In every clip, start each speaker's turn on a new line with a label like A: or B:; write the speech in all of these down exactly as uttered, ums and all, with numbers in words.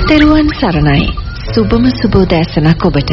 A: තෙරුවන් සරණයි. සුබම සුබෝදෑසනක් ඔබට.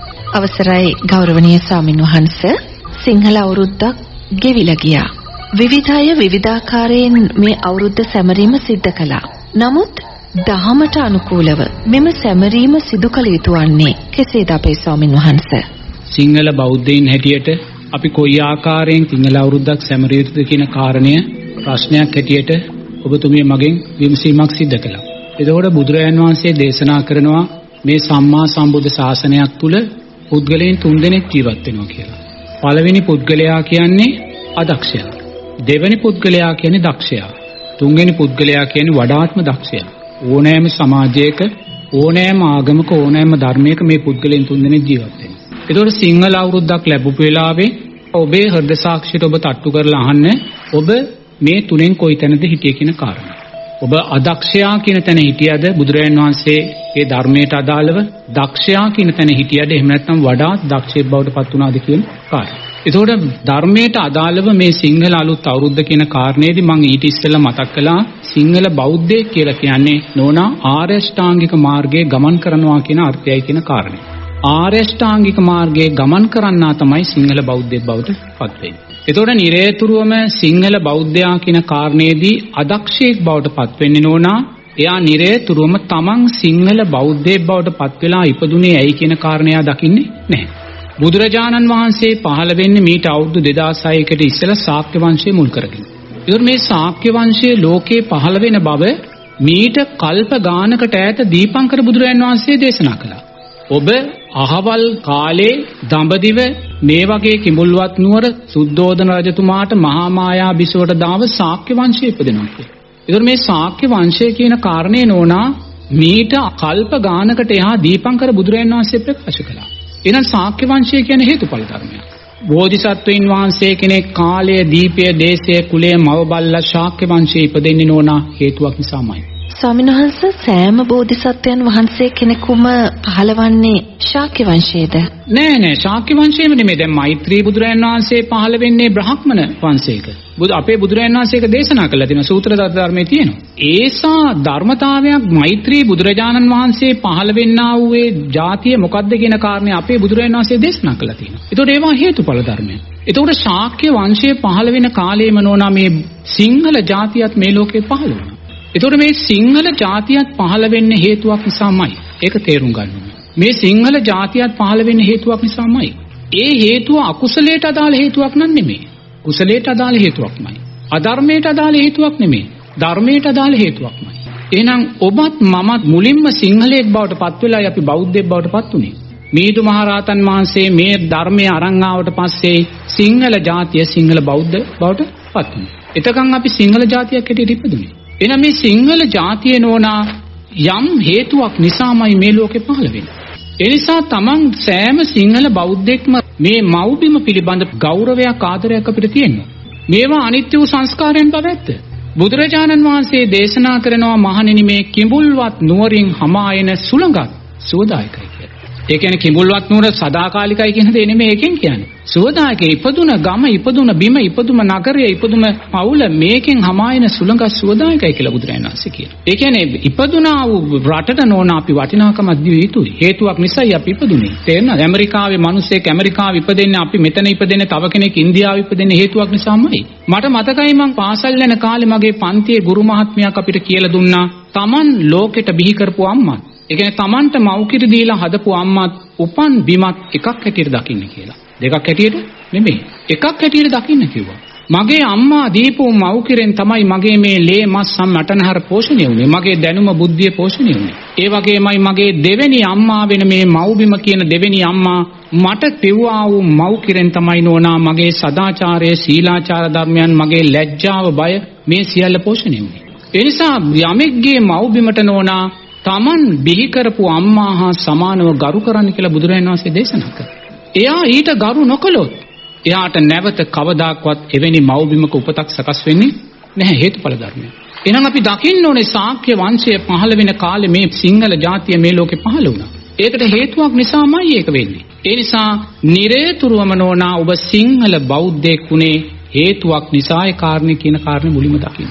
A: අවසරයි ගෞරවනීය ස්වාමින් වහන්සේ. සිංහල අවුරුද්දක් ගෙවිලා ගියා. විවිධය විවිධාකාරයෙන් මේ අවුරුද්ද සැමරීම සිද්ධ කළා. නමුත් දහමට අනුකූලව මෙම සැමරීම සිදු කළ යුතු වන්නේ කෙසේද අපේ ස්වාමින් වහන්සේ?
B: සිංහල බෞද්ධයින් හැටියට අපි කොයි ආකාරයෙන් සිංහල අවුරුද්දක් සැමරිය යුතුද කියන කාරණය ප්‍රශ්නයක් හැටියට ඔබතුමිය මගෙන් විමසීමක් සිදු කළා. එතකොට බුදුරජාන් වහන්සේ දේශනා කරනවා මේ සම්මා සම්බුද්ධ ශාසනයක් තුල පුද්ගලයන් තුන්දෙනෙක් ජීවත් වෙනවා කියලා. පළවෙනි පුද්ගලයා කියන්නේ අදක්ෂයා. දෙවෙනි පුද්ගලයා කියන්නේ දක්ෂයා. තුන්වෙනි පුද්ගලයා කියන්නේ වඩාත්ම දක්ෂයා. ඕනෑම සමාජයක ඕනෑම ආගමක ඕනෑම ධර්මයක මේ පුද්ගලයන් තුන්දෙනෙක් ජීවත් වෙනවා. ඒතකොට සිංහල අවුරුද්දක් ලැබුපු වෙලාවේ ඔබේ හෘද සාක්ෂියට ඔබ තට්ටු කරලා අහන්න ඔබ මේ තුනෙන් කොයි තැනද හිටියේ කියන කාරණා. ඔබ අදක්ෂයා කියන තැන හිටියද බුදුරජාන් වහන්සේගේ ධර්මයට අදාළව දක්ෂයා කියන තැන හිටියද එහෙම නැත්නම් වඩාත් දක්ෂයෙක් බවට පත් වුණාද කියන කාරණා. ඒතකොට ධර්මයට අදාළව මේ සිංහල අලුත් අවුරුද්ද කියන කාරණේදී මම ඊට ඉස්සෙල්ලා මතක් කළා සිංහල බෞද්ධයෙක් කියලා කියන්නේ නෝනා ආර්ය ශ්‍රාංගික මාර්ගයේ ගමන් කරනවා කියන අර්ථයයි කියන කාරණේ. ආර්ය ශ්‍රාංගික මාර්ගයේ ගමන් කරන්නා තමයි සිංහල බෞද්ධයෙක් බවට පත් වෙන්නේ. ඒතකොට නිරේතුරුවම සිංහල බෞද්ධයා කියන කාරණේදී අදක්ෂයෙක් බවට පත් වෙන්නේ නෝනා එයා නිරේතුරුවම තමන් සිංහල බෞද්ධයෙක් බවට පත් වෙලා ඉපදුනේ ඇයි කියන කාරණය දකින්නේ නැහැ. බුදුරජාණන් වහන්සේ පහළ වෙන්නේ මීට අවුරුදු දෙදාස් හයකට ඉස්සෙල්ලා ශාක්‍ය වංශය මුල් කරගෙන. ඒතකොට මේ ශාක්‍ය වංශයේ ලෝකේ පහළ වෙන බව මීට කල්ප ගානකට ඈත දීපංකර බුදුරජාණන් වහන්සේ දේශනා කළා. ඔබ අහවල් කාලේ දඹදිව මේ වගේ කිඹුල්වත් නුවර සුද්ධෝදන රජතුමාට මහා මායා බිසවට දාව ශාක්‍ය වංශය ඉපදෙනවා කියලා. ඒතකොට මේ ශාක්‍ය වංශය කියන කාරණේ නෝනා මීට කල්ප ගානකට එහා දීපංකර බුදුරජාණන් වහන්සේ ප්‍රකාශ කළා. එහෙනම් ශාක්‍ය වංශය කියන්නේ හේතුඵල ධර්මයක්. බෝධිසත්වයින් වහන්සේ කෙනෙක් කාලය, දීපය, දේශය, කුලය, මව බල්ලා ශාක්‍ය වංශයේ ඉපදෙන්නේ නෝනා හේතුවක් නිසාමයි.
A: ස්වාමීන් වහන්සේ සෑම බෝධිසත්වයන් වහන්සේ කෙනෙකුම පහළවන්නේ ශාක්‍ය වංශයේද? නෑ නෑ ශාක්‍ය වංශයේම නෙමෙයි. දැන් මෛත්‍රී බුදුරජාණන් වහන්සේ පහළ වෙන්නේ බ්‍රාහ්මණ වංශයක. බුදු අපේ බුදුරජාණන් වහන්සේක දේශනා කළා තියෙනවා සූත්‍ර ධර්මයේ තියෙනවා. ඒසා ධර්මතාවයක් මෛත්‍රී බුදුරජාණන් වහන්සේ පහළ වෙන්නා වූ ඒ ජාතිය මොකද්ද කියන කාරණේ අපේ බුදුරජාණන් වහන්සේ දේශනා කළා තියෙනවා. ඒතකොට ඒවා හේතුඵල ධර්මයක්. ඒතකොට ශාක්‍ය වංශයේ පහළ වෙන කාලේම නෝනා මේ සිංහල ජාතියත් මේ ලෝකේ පහළ වුණා. ඒතකොට මේ සිංහල ජාතියත් පහළ වෙන්න හේතුවක් නිසාමයි. ඒක තේරුම් ගන්න ඕනේ. මේ සිංහල ජාතියත් පහළ වෙන්න හේතුවක් නිසාමයි. ඒ හේතුව අකුසලයට අදාළ හේතුවක් නන් නෙමෙයි. කුසලයට අදාළ හේතුවක්මයි. අධර්මයට අදාළ හේතුවක් නෙමෙයි. ධර්මයට අදාළ හේතුවක්මයි. එහෙනම් ඔබත් මමත් මුලින්ම සිංහලයෙක් බවට පත් වෙලායි අපි බෞද්ධයෙක් බවට පත් උනේ. මීදු මහරහතන් වහන්සේ මේ ධර්මයේ අරන් ආවට පස්සේ සිංහල ජාතිය සිංහල බෞද්ධ බවට පත් වුණා. එතකන් අපි සිංහල ජාතියක් හැටියට ඉපදුනේ. එහෙනම් මේ සිංහල ජාතිය නෝනා යම් හේතුවක් නිසාමයි මේ ලෝකේ පහළ වෙන්නේ. ඒ නිසා තමන් සෑම සිංහල බෞද්ධෙක්ම මේ මව්බිම පිළිබඳ ගෞරවයක් ආදරයක් අපිට තියෙනවා. මේවා අනිත්‍ය වූ සංස්කාරයන් බව ඇත්ත. බුදුරජාණන් වහන්සේ දේශනා කරනවා මහණෙනි මේ කිඹුල්වත් නුවරින් හමායන සුළඟත් සුවදායකයි කියලා. ඒ කියන්නේ කිඹුල්වත් නුවර සදාකාලිකයි කියන දේ නෙමෙයි ඒකෙන් කියන්නේ. සුවදායකේ ඉපදුන ගම ඉපදුන බිම ඉපදුම නගරය ඉපදුම පවුල මේකෙන් හමායන සුළඟ සුවදායකයි කියලා බුදුරජාණන් වහන්සේ කියනවා. ඒ කියන්නේ ඉපදුනා වූ රටට නෝන අපි වටිනාකමක් දිය යුතුයි. හේතුවක් නිසායි අපි ඉපදුනේ. තේරෙනවද? ඇමරිකාවේ මිනිස්සෙක් ඇමරිකාවේ ඉපදෙන්නේ අපි මෙතන ඉපදෙන්නේ තව කෙනෙක් ඉන්දියාවේ ඉපදෙන්නේ හේතුවක් නිසාමයි. මට මතකයි මං පාසල් යන කාලේ මගේ පන්තියේ ගුරු මහත්මියක් අපිට කියලා දුන්නා Taman ලෝකෙට බිහි කරපු අම්මා. ඒ කියන්නේ Tamanට මව්කිරි දීලා හදපු අම්මත් උපන් බිමත් එකක් හැටියට දකින්න කියලා. දෙකක් හැටියට නෙමෙයි. එකක් හැටියට දකින්න කිව්වා. මගේ අම්මා දීපු මව්කිරෙන් තමයි මගේ මේ ලේ මස් සම් නටනහර පෝෂණය වුනේ. මගේ දැනුම බුද්ධිය පෝෂණය වුනේ. ඒ වගේමයි මගේ දෙවෙනි අම්මා වෙන මේ මව්බිම කියන දෙවෙනි අම්මා මට පෙව්වා වූ මව්කිරෙන් තමයි නෝනා මගේ සදාචාරය, සීලාචාර ධර්මයන්, මගේ ලැජ්ජාව, බය මේ සියල්ල පෝෂණය වුනේ. ඒ නිසා යමෙක්ගේ මව්බිමට නෝනා Taman බිහි කරපු අම්මා හා සමානව ගරු කරන්න කියලා බුදුරජාණන් වහන්සේ දේශනා කළා. එයා ඊට ගරු නොකළොත් එයාට නැවත කවදාක්වත් එවැනි මව්බිමක උපතක් සකස් වෙන්නේ නැහැ. හේතුඵල ධර්මය. එහෙනම් අපි දකින්න ඕනේ ශාක්‍ය වංශය පහළ වෙන කාලේ මේ සිංහල ජාතිය මේ ලෝකේ පහළ වුණා. ඒකට හේතුවක් නිසාමයි ඒක වෙන්නේ. ඒ නිසා නිරේතුරුවම නෝනා ඔබ සිංහල බෞද්ධයෙක් උනේ හේතුවක් නිසායි කාරණේ කියන කාරණේ මුලින්ම දකින්න.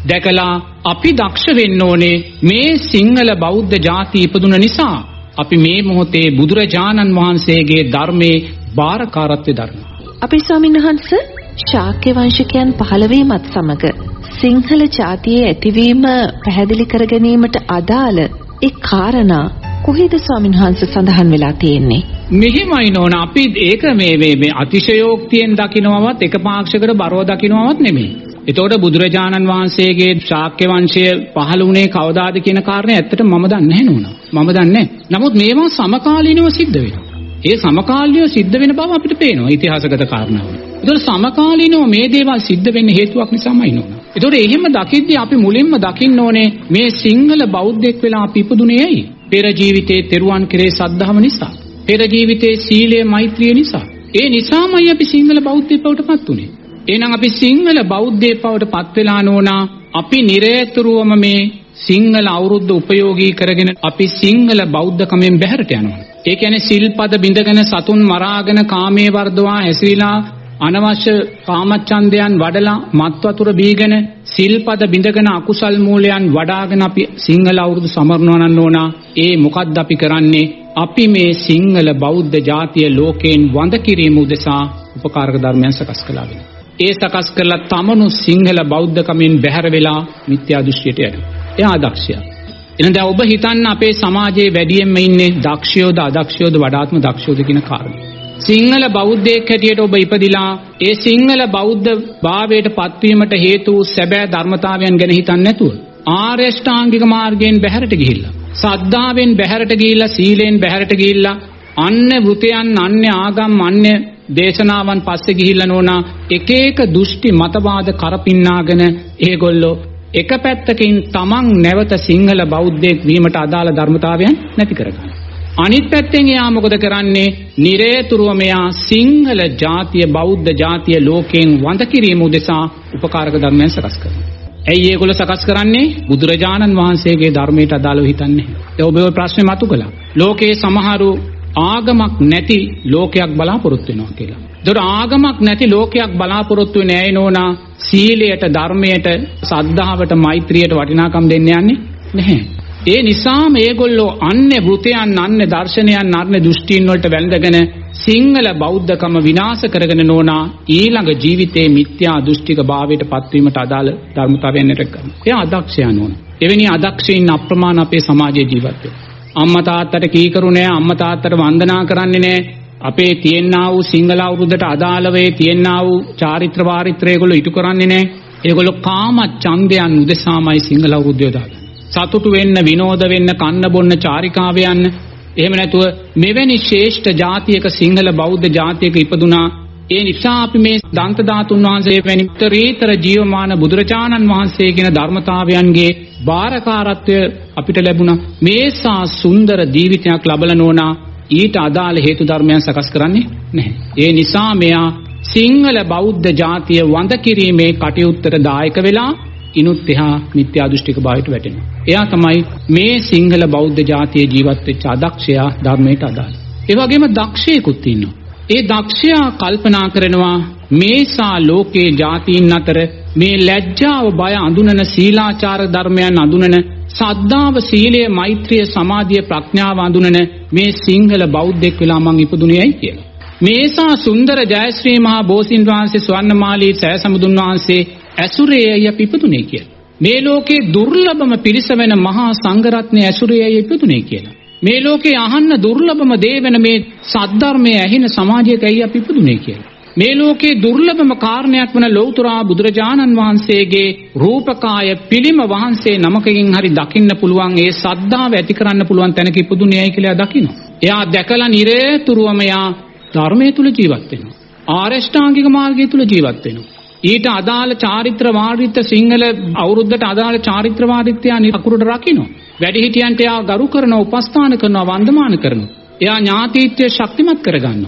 B: දැකලා අපි දක්ෂ වෙන්න ඕනේ මේ සිංහල බෞද්ධ ජාතිය ඉපදුන නිසා අපි මේ මොහොතේ බුදුරජාණන් වහන්සේගේ ධර්මයේ බාරකාරත්වය දරනවා.
A: අපි ස්වාමීන් වහන්සේ ශාක්‍ය වංශිකයන් පහළ වීමත් සමග සිංහල ජාතියේ ඇතිවීම පැහැදිලි කර ගැනීමට අදාළ ඒ කාරණා කොහේද ස්වාමීන් වහන්සේ සඳහන් වෙලා තියෙන්නේ?
B: මෙහිමයි නෝන අපි ඒක මේ මේ මේ අතිශයෝක්තියෙන් දකින්නවවත් එකපාක්ෂයකට බරව දකින්නවවත් නෙමෙයි. එතකොට බුදුරජාණන් වහන්සේගේ ශාක්‍ය වංශය පහළ වුණේ කවදාද කියන කාරණේ ඇත්තට මම දන්නේ නැහැ නෝනා. මම දන්නේ නැහැ. නමුත් මේවා සමකාලීනව සිද්ධ වෙනවා. ඒ සමකාලීනව සිද්ධ වෙන බව අපිට පේනවා ඉතිහාසගත කාරණාවල. ඒතකොට සමකාලීනව මේ දේවල් සිද්ධ වෙන්නේ හේතුවක් නිසාමයි නෝනා. ඒතකොට එහෙම දකිද්දී අපි මුලින්ම දකින්න ඕනේ මේ සිංහල බෞද්ධෙක් වෙලා අපි ඉපදුනේ ඇයි? පෙර ජීවිතයේ තෙරුවන් කෙරේ සද්ධාව නිසා. පෙර ජීවිතයේ සීලය මෛත්‍රිය නිසා. ඒ නිසාමයි අපි සිංහල බෞද්ධයෙක් බවට පත් උනේ. එහෙනම් අපි සිංහල බෞද්ධයෙක් බවට පත් වෙලා නෝනා අපි නිරේතුරුවම මේ සිංහල අවුරුද්ද උපයෝගී කරගෙන අපි සිංහල බෞද්ධකමෙන් බැහැරට යනවා. ඒ කියන්නේ සිල්පද බිඳගෙන සතුන් මරාගෙන කාමයේ වර්ධවා හැසිරීලා අනවශ්‍ය කාමච්ඡන්දයන් වඩලා මත් වතුර බීගෙන සිල්පද බිඳගෙන අකුසල් මූලයන් වඩාගෙන අපි සිංහල අවුරුදු සමරනවා නම් නෝනා ඒ මොකද්ද අපි කරන්නේ? අපි මේ සිංහල බෞද්ධ ජාතිය ලෝකයෙන් වඳ කිරීම උදෙසා උපකාරක ධර්මයන් සකස් කළා වෙනවා. ඒ සකස් කරලා තමනු සිංහල බෞද්ධකමින් බැහැර වෙලා මිත්‍යා දෘෂ්ටියට යනවා. එයා අදක්ෂයා. එහෙනම් දැන් ඔබ හිතන්න අපේ සමාජයේ වැඩියෙන්ම ඉන්නේ දක්ෂයෝද අදක්ෂයෝද වඩාත්ම දක්ෂයෝද කියන කාරණේ. සිංහල බෞද්ධයෙක් හැටියට ඔබ ඉපදිලා ඒ සිංහල බෞද්ධ භාවයට පත්වීමට හේතු සැබෑ ධර්මතාවයන් ගැන හිතන්නේ නැතුව ආර්ය ශ්‍රාංගික මාර්ගයෙන් බැහැරට ගිහිල්ලා සද්ධාවෙන් බැහැරට ගිහිල්ලා සීලෙන් බැහැරට ගිහිල්ලා අන්න වෘතයන් අන්‍ය ආගම් අන්‍ය දේශනාවන් පස්සේ ගිහිල්ලා නෝනා එක එක දෘෂ්ටි මතවාද කරපින්නාගෙන ඒගොල්ලෝ එක පැත්තකින් තමන් නැවත සිංහල බෞද්ධයෙක් වීමට අදාළ ධර්මතාවයන් නැති කරගන්නවා. අනිත් පැත්තෙන් එයා මොකද කරන්නේ? නිරේතුරුවම එයා සිංහල ජාතිය බෞද්ධ ජාතිය ලෝකයෙන් වඳ කිරීම උදෙසා උපකාරක ධර්මයන් සකස් කරනවා. ඇයි ඒගොල්ලෝ සකස් කරන්නේ? බුදුරජාණන් වහන්සේගේ ධර්මයට අදාළව හිතන්නේ. ඒ ඔබ ඔය ප්‍රශ්නේ මතු කළා. ලෝකේ සමහරු ආගමක් නැති ලෝකයක් බලාපොරොත්තු වෙනවා කියලා. ඒතර ආගමක් නැති ලෝකයක් බලාපොරොත්තු වෙන්නේ ඇයි නෝනා? සීලයට, ධර්මයට, සද්ධාවට, මෛත්‍රියට වටිනාකම් දෙන්න යන්නේ නැහැ. ඒ නිසා මේගොල්ලෝ අන්‍ය වෘතයන්, අන්‍ය දර්ශනයන්, අන්‍ය දෘෂ්ටීන් වලට වැළඳගෙන සිංහල බෞද්ධකම විනාශ කරගෙන නෝනා ඊළඟ ජීවිතේ මිත්‍යා දෘෂ්ටික භාවයට පත්වීමට අදාළ ධර්මතාවයන් නැට කරනවා. එයා අදක්ෂයා නෝනා. එවැනි අදක්ෂයින් අප්‍රමාණ අපේ සමාජයේ ජීවත් වෙනවා. අම්මා තාත්තට කීකරු නෑ, අම්මා තාත්තට වන්දනා කරන්නේ නෑ. අපේ තියෙනා වූ සිංහල අවුරුද්දට අදාළව තියෙනා වූ චාරිත්‍ර වාරිත්‍ර ඒගොල්ලෝ ඉටු කරන්නේ නෑ. ඒගොල්ලෝ කාම ඡන්දයන් උදෙසාමයි සිංහල අවුරුද්ද යොදාගන්නේ. සතුටු වෙන්න, විනෝද වෙන්න, කන්න බොන්න, චාරිකාව යන්න. එහෙම නැතුව මෙවැනි ශ්‍රේෂ්ඨ ජාතියක සිංහල බෞද්ධ ජාතියක ඉපදුනා. ඒ නිසා අපි මේ දන්ත ධාතුන් වහන්සේ වැනි උත්තරීතර ජීවමාන බුදුරජාණන් වහන්සේ කියන ධර්මතාවයන්ගේ බාරකාරත්වය අපිට ලැබුණා. මේසා සුන්දර ජීවිතයක් ලැබලා නෝනා ඊට අදාළ හේතු ධර්මයන් සකස් කරන්නේ නැහැ. ඒ නිසා මෙයා සිංහල බෞද්ධ ජාතිය වඳ කිරීමේ කටයුත්තට දායක වෙලා ඉනුත් එහා මිත්‍යා දෘෂ්ටික භාවයට වැටෙනවා. එයා තමයි මේ සිංහල බෞද්ධ ජාතියේ ජීවත් වෙච්ච අදක්ෂයා ධර්මයට අදාළ. ඒ වගේම දක්ෂයෙකුත් ඉන්නවා. ඒ දක්ෂයා කල්පනා කරනවා මේසා ලෝකේ ජාතීන් අතර මේ ලැජ්ජාව, බය අඳුනන, සීලාචාර ධර්මයන් අඳුනන, සද්ධාව, සීලය, මෛත්‍රිය, සමාධිය, ප්‍රඥාව අඳුනන මේ සිංහල බෞද්ධෙක් වෙලා මං ඉපදුණේයි කියලා. මේසා සුන්දර ජයශ්‍රී මහා බෝසීන් වහන්සේ, ස්වර්ණමාලී සෑසමුදුන් වහන්සේ ඇසුරේයි අපි ඉපදුනේ කියලා. මේ ලෝකේ දුර්ලභම පිරිස වෙන මහා සංඝරත්නය ඇසුරේයි ඉපදුනේ කියලා. මේ ලෝකේ අහන්න දුර්ලභම දේ වෙන මේ සද්ධර්මයේ ඇහෙන සමාජයකයි අපි ඉපදුනේ කියලා. මේ ලෝකේ දුර්ලභම කාරණයක් වන ලෞතර බුදුරජාණන් වහන්සේගේ රූපකාය පිළිම වහන්සේ නමකකින් හරි දකින්න පුළුවන්, ඒ සද්ධාව ඇති කරන්න පුළුවන් තැනක ඉපදුනේයි කියලා දකින්න. එයා දැකලා නිරේතුරුවම එයා ධර්මයේ තුල ජීවත් වෙනවා. ආර්ය ශ්‍රාංගික මාර්ගය තුල ජීවත් වෙනවා. ඊට අදාළ චාරිත්‍ර වාරිත්‍ර සිංහල අවුරුද්දට අදාළ චාරිත්‍ර වාරිත්‍ර අකුරට රකින්න. වැඩිහිටියන්ට එයා ගරු කරනවා, උපස්ථාන කරනවා, වන්දමාන කරනවා. එයා ඥාතීත්වය ශක්තිමත් කරගන්නවා.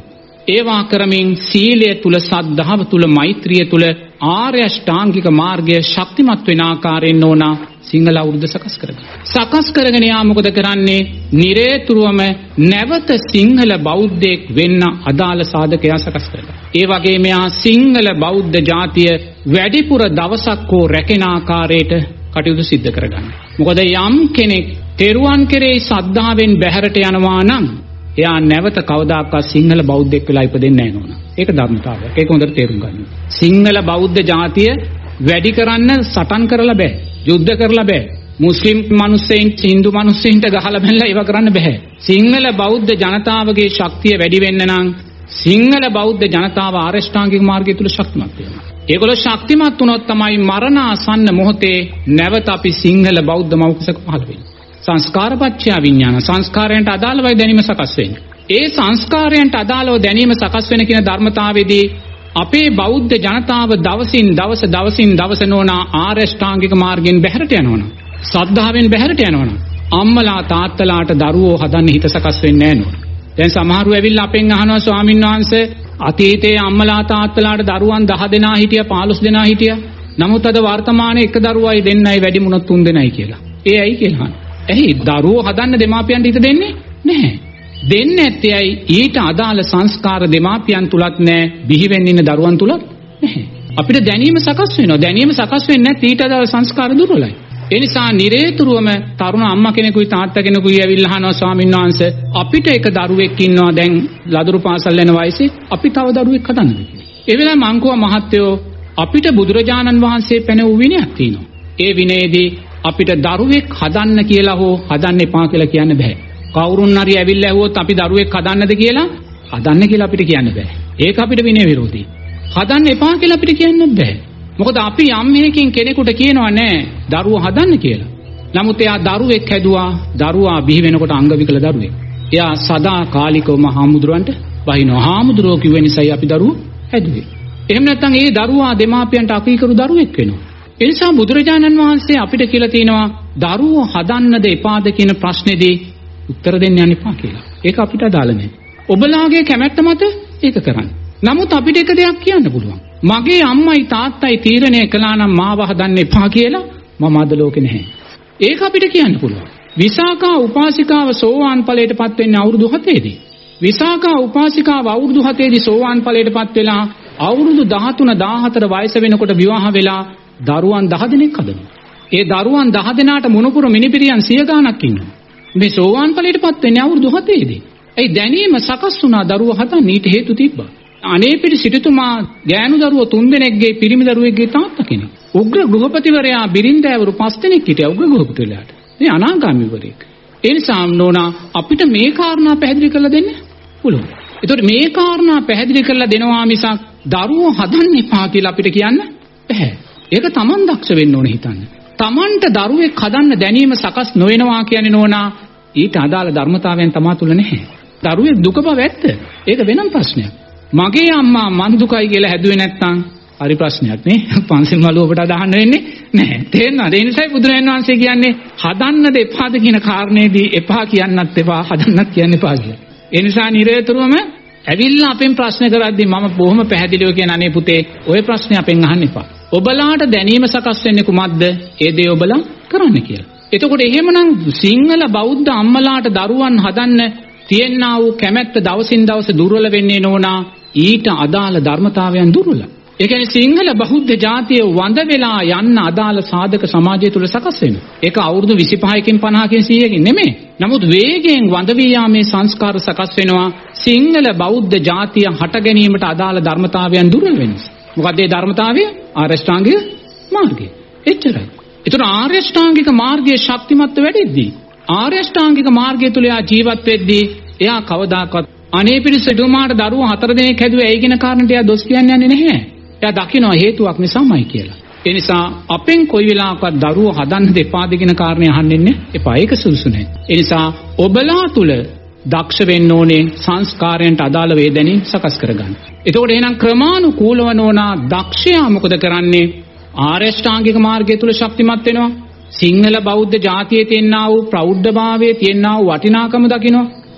B: ඒවා කරමින් සීලය තුල, සද්ධාව තුල, මෛත්‍රිය තුල ආර්ය අෂ්ටාංගික මාර්ගය ශක්තිමත් වෙන ආකාරයෙන් ඕන සිංහල අවුරුද්ද සකස් කරගන්න. සකස් කරගෙන යා මොකද කරන්නේ? නිරේතුරුවම නැවත සිංහල බෞද්ධයෙක් වෙන්න අදාළ සාධකයා සකස් කරගන්න. ඒ වගේම මෙයා සිංහල බෞද්ධ ජාතිය වැඩිපුර දවසක් හෝ රැකෙන ආකාරයට කටයුතු සිද්ධ කරගන්න. මොකද යම් කෙනෙක් තෙරුවන් කෙරෙහි ශ්‍රද්ධාවෙන් බැහැරට යනවා නම් එයා නැවත කවදාකවත් සිංහල බෞද්ධයෙක් වෙලා ඉපදෙන්නේ නැහැ නෝනා. ඒක ධර්මතාවයක්. ඒක හොඳට තේරුම් ගන්න. සිංහල බෞද්ධ ජාතිය වැඩි කරන්න සටන් කරලා බෑ. යුද්ධ කරලා බෑ. මුස්ලිම් මිනිස්සෙයින් හින්දු මිනිස්සෙයින්ට ගහලා බැලලා ඒව කරන්න බෑ. සිංහල බෞද්ධ ජනතාවගේ ශක්තිය වැඩි වෙන්න නම් සිංහල බෞද්ධ ජනතාව ආරෂ්ඨාංගික මාර්ගය තුල ශක්තිමත් වෙනවා. ඒගොල්ලෝ ශක්තිමත් වුණොත් තමයි මරණ ආසන්න මොහොතේ නැවත අපි සිංහල බෞද්ධ මෞකසක පහළ වෙන්නේ. සංස්කාරපච්චය විඥාන, සංස්කාරයන්ට අදාළවයි දැනීම සකස් වෙන්නේ. ඒ සංස්කාරයන්ට අදාළව දැනීම සකස් වෙන කියන ධර්මතාවයේදී අපේ බෞද්ධ ජනතාව දවසින් දවස දවසින් දවස නොනා ආරෂ්ඨාංගික මාර්ගයෙන් බැහැරට යනවනම්, සද්ධාවෙන් බැහැරට යනවනම් අම්මලා තාත්තලාට දරුවෝ හදන්න හිත සකස් වෙන්නේ නැහැ නෝන. දැන් සමහරව ඇවිල්ලා අපෙන් අහනවා ස්වාමීන් වහන්සේ අතීතයේ අම්මලා තාත්තලාට දරුවන් දහ දෙනා හිටියා, පහළොස් දෙනා හිටියා. නමුත් අද වර්තමානයේ එක දරුවයි දෙන්නයි වැඩි මුණොත් තුන් දෙනයි කියලා. ඒ ඇයි කියලා. එහි දරුවෝ හදන්න දෙමාපියන්ට හිත දෙන්නේ නැහැ. දෙන්නේ නැත්තේ ඇයි? ඊට අදාළ සංස්කාර දෙමාපියන් තුලත් නැහැ, බිහි වෙන්න ඉන්න දරුවන් තුලත් නැහැ. අපිට දැනීම සකස් වෙනවා. දැනීම සකස් වෙන්නේ නැත්නම් ඊට අදාළ සංස්කාර දුර්වලයි. ඒ නිසා නිරේතුරුවම තරුණ අම්මා කෙනෙකුයි තාත්තා කෙනෙකුයි ඇවිල්ලා අහනවා ස්වාමීන් වහන්සේ අපිට එක දරුවෙක් ඉන්නවා දැන් ලදරු පාසල් යන වයසේ, අපි තව දරුවෙක් හදන්නද කියලා. ඒ වෙලාවේ මං කිව්වා මහත්තයෝ අපිට බුදුරජාණන් වහන්සේ පැනවූ විනයක් තියෙනවා. ඒ විනයේදී අපිට දරුවෙක් හදන්න කියලා හෝ හදන්න එපා කියලා කියන්න බෑ. කවුරුන් හරි ඇවිල්ලා ඇහුවොත් අපි දරුවෙක් හදන්නද කියලා, හදන්න කියලා අපිට කියන්න බෑ. ඒක අපිට විනය විරෝධී. හදන්න එපා කියලා අපිට කියන්න බෑ. මොකද අපි යම් හේකින් කෙනෙකුට කියනවා නෑ දරුවෝ හදන්න කියලා. නමුත් එයා දරුවෙක් හැදුවා, දරුවා බිහි වෙනකොට අංග විකල දරුවෙක්. එයා සදා කාලිකවම හාමුදුරුවන්ට වහිනවා. හාමුදුරුවෝ කිව්ව නිසායි අපි දරුවෝ හැදුවේ. එහෙම නැත්නම් ඒ දරුවා දෙමාපියන්ට අකීකරු දරුවෙක් වෙනවා. ඒ නිසා බුදුරජාණන් වහන්සේ අපිට කියලා තියෙනවා දරුවෝ හදන්නද එපාද කියන ප්‍රශ්නේදී උත්තර දෙන්න යන්න එපා කියලා. ඒක අපිට අදාළ නැහැ. ඔබලාගේ කැමැත්ත මත ඒක කරන්න. නමුත් අපිට එක දෙයක් කියන්න පුළුවන්. මගේ අම්මයි තාත්තයි තීරණය කළා නම් මාව හදන්න එපා කියලා මම අද ලෝකේ නැහැ. ඒක අපිට කියන්න පුළුවන්. විසාකා උපාසිකාව සෝවාන් ඵලයටපත් වෙන්නේ අවුරුදු හතේදී. විසාකා උපාසිකාව අවුරුදු හතේදී සෝවාන් ඵලයටපත් වෙලා අවුරුදු දහතුන දහහතර වයස වෙනකොට විවාහ වෙලා දරුවන් දහ දෙනෙක් හදනවා. ඒ දරුවන් දහ දෙනාට මොනපුර මිනිපිරියන් සිය ගාණක් ඉන්නවා. මේ සෝවාන් ඵලයටපත් වෙන්නේ අවුරුදු හතේදී. ඒ දැනීම සකස් වුණා දරුවෝ හදන්න ඊට හේතු තිබ්බා. අනේපිරි සිටුතුමා ගෑනු දරුවෝ තුන් දෙනෙක්ගේ පිරිමි දරුවෙක්ගේ තාත්තා කෙනෙක්. උග්‍ර ගෘහපතිවරයා බිරින්දෑවරු පස් දෙනෙක් හිටියා උග්‍ර ගෘහපතිවරයාට. මේ අනාගාමීවරයෙක්. ඒ නිසා නෝනා අපිට මේ කාරණා පැහැදිලි කරලා දෙන්න පුළුවන්. ඒතකොට මේ කාරණා පැහැදිලි කරලා දෙනවා මිසක් දරුවෝ හදන්න එපා කියලා අපිට කියන්න බෑ. ඒක Taman දක්ෂ වෙන්න ඕනේ හිතන්න. Tamanට දරුවෙක් හදන්න දැනීම සකස් නොවෙනවා කියන්නේ නෝනා ඊට අදාළ ධර්මතාවයන් තමා තුල නැහැ. දරුවෙක් දුක බව ඇත්ත. ඒක වෙනම ප්‍රශ්නයක්. මගේ අම්මා මන් දුකයි කියලා හැදුවේ නැත්තම් හරි ප්‍රශ්නයක් නේ. පන්සිල් මළුව ඔබට අදහන්න වෙන්නේ නැහැ. තේරෙනවද? ඒ නිසායි බුදුරජාණන් වහන්සේ කියන්නේ හදන්නද එපාද කියන කාරණේදී එපා කියන්නත් එපා, හදන්නත් කියන්න එපා කියලා. ඒ නිසා නිරේතුරුවම ඇවිල්ලා අපෙන් ප්‍රශ්න කරද්දී මම බොහොම පැහැදිලිව කියන අනේ පුතේ ඔය ප්‍රශ්නේ අපෙන් අහන්න එපා. ඔබලාට දැනීම සකස් වෙන්නේ කුමක්ද? ඒ දේ ඔබලා කරන්න කියලා. එතකොට එහෙමනම් සිංහල බෞද්ධ අම්මලාට දරුවන් හදන්න තියෙනා වූ කැමැත්ත දවසින් දවස දුර්වල වෙන්නේ නෝනා ඊට අදාළ ධර්මතාවයන් දුර්වලයි. ඒ කියන්නේ සිංහල බෞද්ධ ජාතිය වඳ වෙලා යන්න අදාළ සාධක සමාජය තුල සකස් වෙනවා. ඒක අවුරුදු විසිපහකින් පනහකින් සීයකින් නෙමෙයි. නමුත් වේගයෙන් වඳ වී යාමේ සංස්කාර සකස් වෙනවා. සිංහල බෞද්ධ ජාතිය හට ගැනීමට අදාළ ධර්මතාවයන් දුර්වල වෙනවා. මොකද ඒ ධර්මතාවය ආරෂ්ඨාංගික මාර්ගය. එච්චරයි. ඒතර ආරෂ්ඨාංගික මාර්ගයේ ශක්තිමත්ව වැඩෙද්දී ආරෂ්ඨාංගික මාර්ගය තුල එයා ජීවත් වෙද්දී එයා කවදාකවත් අනේ පිරිසටුමාට දරුවෝ හතර දෙනෙක් හැදුවේ ඇයි කියන කාරණට එයා දොස් කියන්නේ නැහැ. එයා දකිනවා හේතුවක් නිසාමයි කියලා. ඒ නිසා අපෙන් කොයි වෙලාවකවත් දරුවෝ හදන්න දෙපාද කියන කාරණේ අහන්නේ එපා. ඒක සුදුසු නැහැ. ඒ නිසා ඔබලා තුල දක්ෂ වෙන්න ඕනේ සංස්කාරයන්ට අදාළ වේදෙනින් සකස් කරගන්න. එතකොට එහෙනම් ක්‍රමානුකූලව නෝනා දක්ෂයා මොකද කරන්නේ? ආරෂ්ඨාංගික මාර්ගය තුල ශක්තිමත් වෙනවා. සිංහල බෞද්ධ ජාතියේ තියෙනා වූ ප්‍රෞද්ධභාවයේ තියෙනා වූ වටිනාකම දකිනවා.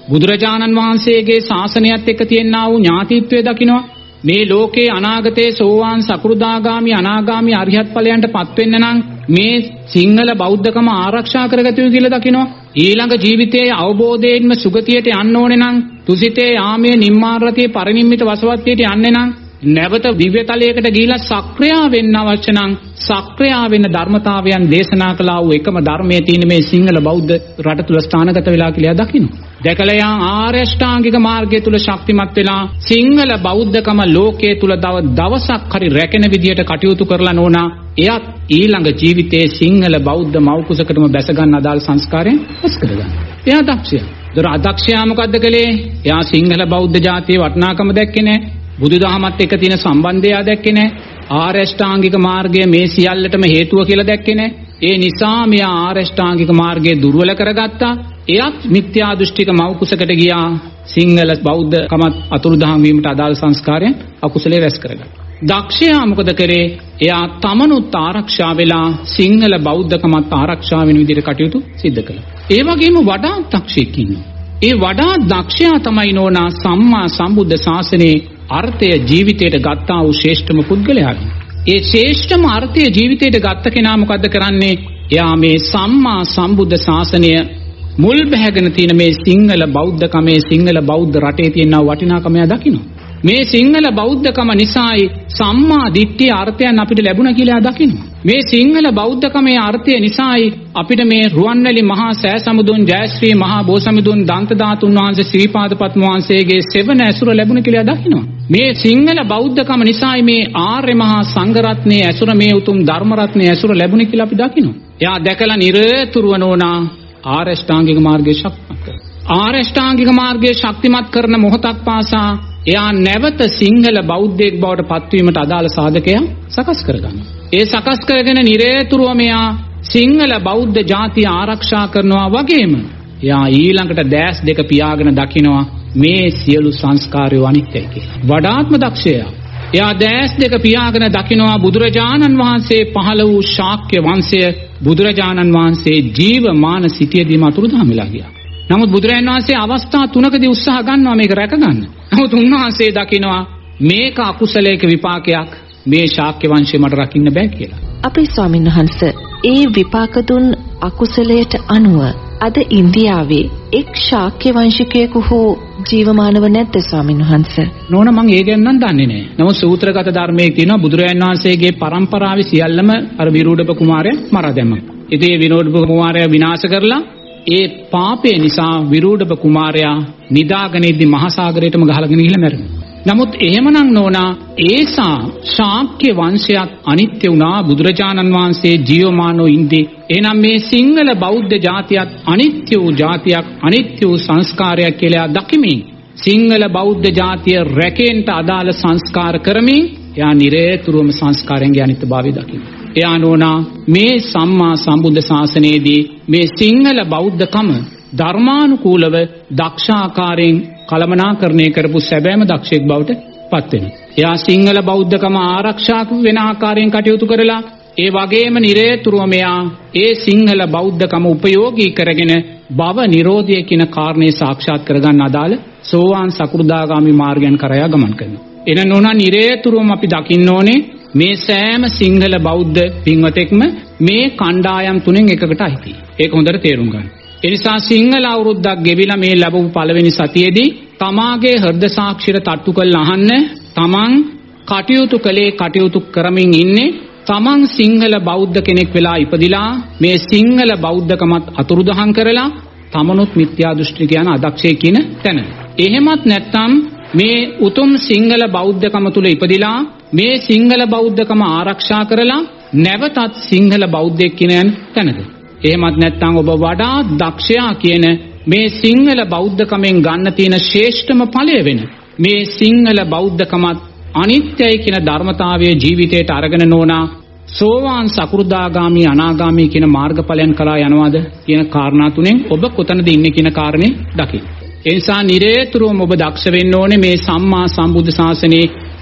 B: බුදුරජාණන් වහන්සේගේ ශාසනයත් එක්ක තියෙනා වූ ඥාතිත්වය දකිනවා. මේ ලෝකේ අනාගතයේ සෝවාන් සකෘදාගාමි අනාගාමි අරිහත් ඵලයන්ට පත් වෙන්න නම් මේ සිංහල බෞද්ධකම ආරක්ෂා කරගත යුතු කියලා දකිනවා. ඊළඟ ජීවිතයේ අවබෝධයෙන්ම සුගතියට යන්න ඕනේ නම් තුසිතේ යාමයේ නිම්මාරතේ පරිනිම්මිත වසවත්තියට යන්නේ නම් නැවත දිව්‍යතලයකට ගිහිලා සක්‍රියා වෙන්න අවශ්‍ය නම් සක්‍රියා වෙන ධර්මතාවයන් දේශනා කළා වූ එකම ධර්මයේ තියෙන මේ සිංහල බෞද්ධ රට තුල ස්ථානගත වෙලා කියලා දකිනවා. දැකලා යා ආර්ය අෂ්ටාංගික මාර්ගය තුල ශක්තිමත් වෙලා සිංහල බෞද්ධකම ලෝකයේ තුල තව දවසක් හරි රැකෙන විදියට කටයුතු කරලා නෝනා එයත් ඊළඟ ජීවිතයේ සිංහල බෞද්ධ මෞකුසකටම බැස ගන්න අදාළ සංස්කාරයෙන් පස් කරගන්න. එයා දක්ෂයා. දර අදක්ෂයා මොකද්ද කළේ? එයා සිංහල බෞද්ධ ජාතියේ වටිනාකම දැක්කේ නැහැ. බුදුදහමත් එක්ක තියෙන සම්බන්ධය දැක්කේ නැහැ. ආර්ය අෂ්ටාංගික මාර්ගය මේ සියල්ලටම හේතුව කියලා දැක්කේ නැහැ. ඒ නිසා මෙයා ආර්ය අෂ්ටාංගික මාර්ගය දුර්වල කරගත්තා. එයත් මිත්‍යා දෘෂ්ටික මෞකුසකට ගියා. සිංහල බෞද්ධකමත් අතුරුදහන් වීමට අදාළ සංස්කාරයෙන් අකුසලයේ රැස් කරගත්තා. දක්ෂයා මොකද කරේ? එයා තමනුත් ආරක්ෂා වෙලා සිංහල බෞද්ධකමත් ආරක්ෂා වෙන විදිහට කටයුතු සිද්ධ කළා. ඒ වගේම වඩා දක්ෂයෙක් ඉන්නවා. ඒ වඩා දක්ෂයා තමයි නෝනා සම්මා සම්බුද්ධ ශාසනයේ අර්ථය ජීවිතයට ගත්තා වූ ශ්‍රේෂ්ඨම පුද්ගලයාගේ. ඒ ශ්‍රේෂ්ඨම අර්ථය ජීවිතයට ගත්ත කෙනා මොකද්ද කරන්නේ? එයා මේ සම්මා සම්බුද්ධ ශාසනය මුල් බැහැගෙන තියෙන මේ සිංහල බෞද්ධකමේ සිංහල බෞද්ධ රටේ තියෙන වටිනාකම දකිනවා. මේ සිංහල බෞද්ධකම නිසායි සම්මා දිට්ඨිය අර්ථයන් අපිට ලැබුණා කියලා දකිනවා. මේ සිංහල බෞද්ධකමේ අර්ථය නිසායි අපිට මේ රුවන්වැලි මහා සෑ සමුදුන් ජයශ්‍රී මහා බෝසමුදුන් දන්ත ධාතුන් වහන්සේ ශ්‍රීපාද පද්ම වහන්සේගේ සෙවණ ඇසුර ලැබුණා කියලා දකිනවා. මේ සිංහල බෞද්ධකම නිසායි මේ ආර්ය මහා සංඝ රත්නයේ ඇසුර මේ උතුම් ධර්ම රත්නයේ ඇසුර ලැබුණේ කියලා අපි දකිනවා. එයා දැකලා නිරතුරුව නෝනා ආර්ය අෂ්ටාංගික මාර්ගයේ ශක්තිමත් කරනවා. ආර්ය අෂ්ටාංගික මාර්ගයේ ශක්තිමත් කරන මොහොතක් පාසා එයා නැවත සිංහල බෞද්ධයෙක් බවට පත්වීමට අදාළ සාධකයන් සකස් කරගන්නවා. ඒ සකස් කරගෙන නිරේතුරුව මෙයා සිංහල බෞද්ධ ජාතිය ආරක්ෂා කරනවා වගේම එයා ඊළඟට දැස් දෙක පියාගෙන දකිනවා මේ සියලු සංස්කාරය අනිත්‍යයි කියලා. වඩාත්ම දක්ෂයා. එයා දැස් දෙක පියාගෙන දකිනවා බුදුරජාණන් වහන්සේ පහළ වූ ශාක්‍ය වංශය බුදුරජාණන් වහන්සේ ජීවමාන සිටියදීම අතුරුදහන් වෙලා ගියා. නමුත් බුදුරජාණන් වහන්සේ අවස්ථා තුනකදී උත්සාහ ගන්නවා මේක රැකගන්න. නමුත් උන්වහන්සේ දකිනවා මේක අකුසලයක විපාකයක්. මේ ශාක්‍ය වංශය මට රකින්න බෑ කියලා.
A: අපේ ස්වාමීන් වහන්සේ ඒ විපාක දුන් අකුසලයට අනුව අද ඉන්දියාවේ එක් ශාක්‍ය වංශිකයෙකු හෝ ජීවමානව නැද්ද ස්වාමීන් වහන්සේ?
B: නෝන මම ඒ ගැන නම් දන්නේ නැහැ. නමුත් සූත්‍රගත ධර්මයේ තියෙනවා බුදුරජාණන් වහන්සේගේ පරම්පරාවේ සියල්ලම අර විරූඩප කුමාරයා මරා දැම්මා. ඉතින් ඒ විරූඩප කුමාරයා විනාශ කරලා ඒ පාපේ නිසා විරූඩප කුමාරයා නිදාගෙන ඉද්දි මහා සාගරයටම ගහලාගෙන ගිහිල්ලා මැරුණා. නමුත් එහෙමනම් නෝනා ඒසා ශාක්‍ය වංශයත් අනිත්‍ය වුණා බුදුරජාණන් වහන්සේ ජීවමානෝ ඉඳි. එහෙනම් මේ සිංහල බෞද්ධ ජාතියත් අනිත්‍ය වූ ජාතියක් අනිත්‍ය වූ සංස්කාරයක් කියලා දකිමින් සිංහල බෞද්ධ ජාතිය රැකෙන්න අදාළ සංස්කාර කරමින් එයා නිරේතුරුවම සංස්කාරයන්ගේ අනිත්‍යභාවය දකිනවා. එයා නෝනා මේ සම්මා සම්බුද්ධ ශාසනයේදී මේ සිංහල බෞද්ධකම ධර්මානුකූලව දක්ෂාකාරයෙන් කළමනාකරණය කරපු සැබෑම දක්ෂයෙක් බවට පත් වෙනවා. එයා සිංහල බෞද්ධකම ආරක්ෂා වෙන ආකාරයෙන් කටයුතු කරලා ඒ වගේම නිරේතුරුවම එයා ඒ සිංහල බෞද්ධකම උපයෝගී කරගෙන භව නිරෝධය කියන කාරණේ සාක්ෂාත් කරගන්න අදාළ සෝවාන් සකෘදාගාමි මාර්ගයන් කරා ගමන් කරනවා. එන නෝනා නිරේතුරුවම අපි දකින්න ඕනේ මේ සෑම සිංහල බෞද්ධ පින්වතෙක්ම මේ කණ්ඩායම් තුනෙන් එකකට අයිතියි. ඒක හොඳට තේරුම් ගන්න. ඒ නිසා සිංහල අවුරුද්දක් ගෙවිලා මේ ලැබපු පළවෙනි සතියේදී තමාගේ හෘද සාක්ෂියට තට්ටු කරලා අහන්න තමන් කටයුතු කළේ කටයුතු කරමින් ඉන්නේ තමන් සිංහල බෞද්ධ කෙනෙක් වෙලා ඉපදිලා මේ සිංහල බෞද්ධකමත් අතුරුදහන් කරලා තමනුත් මිත්‍යා දෘෂ්ටික යන අදක්ෂයෙක් කියන තැන. එහෙමත් නැත්නම් මේ උතුම් සිංහල බෞද්ධකම තුල ඉපදිලා මේ සිංහල බෞද්ධකම ආරක්ෂා කරලා නැවතත් සිංහල බෞද්ධයෙක් කියන තැනද. එහෙමත් නැත්නම් ඔබ වඩා දක්ෂයා කියන මේ සිංහල බෞද්ධකමෙන් ගන්න තියෙන ශ්‍රේෂ්ඨම ඵලය වෙන මේ සිංහල බෞද්ධකමත් අනිත්‍යයි කියන ධර්මතාවය ජීවිතයට අරගෙන නොනා සෝවාන් සකෘදාගාමි අනාගාමි කියන මාර්ගඵලයන් කරා යනවාද කියන කාරණා තුනෙන් ඔබ කොතනද ඉන්නේ කියන කාරණේ දකින්න. ඒ නිසා නිරේතුරුවම ඔබ දක්ෂ වෙන්න ඕනේ මේ සම්මා සම්බුද්ධ ශාසනයේ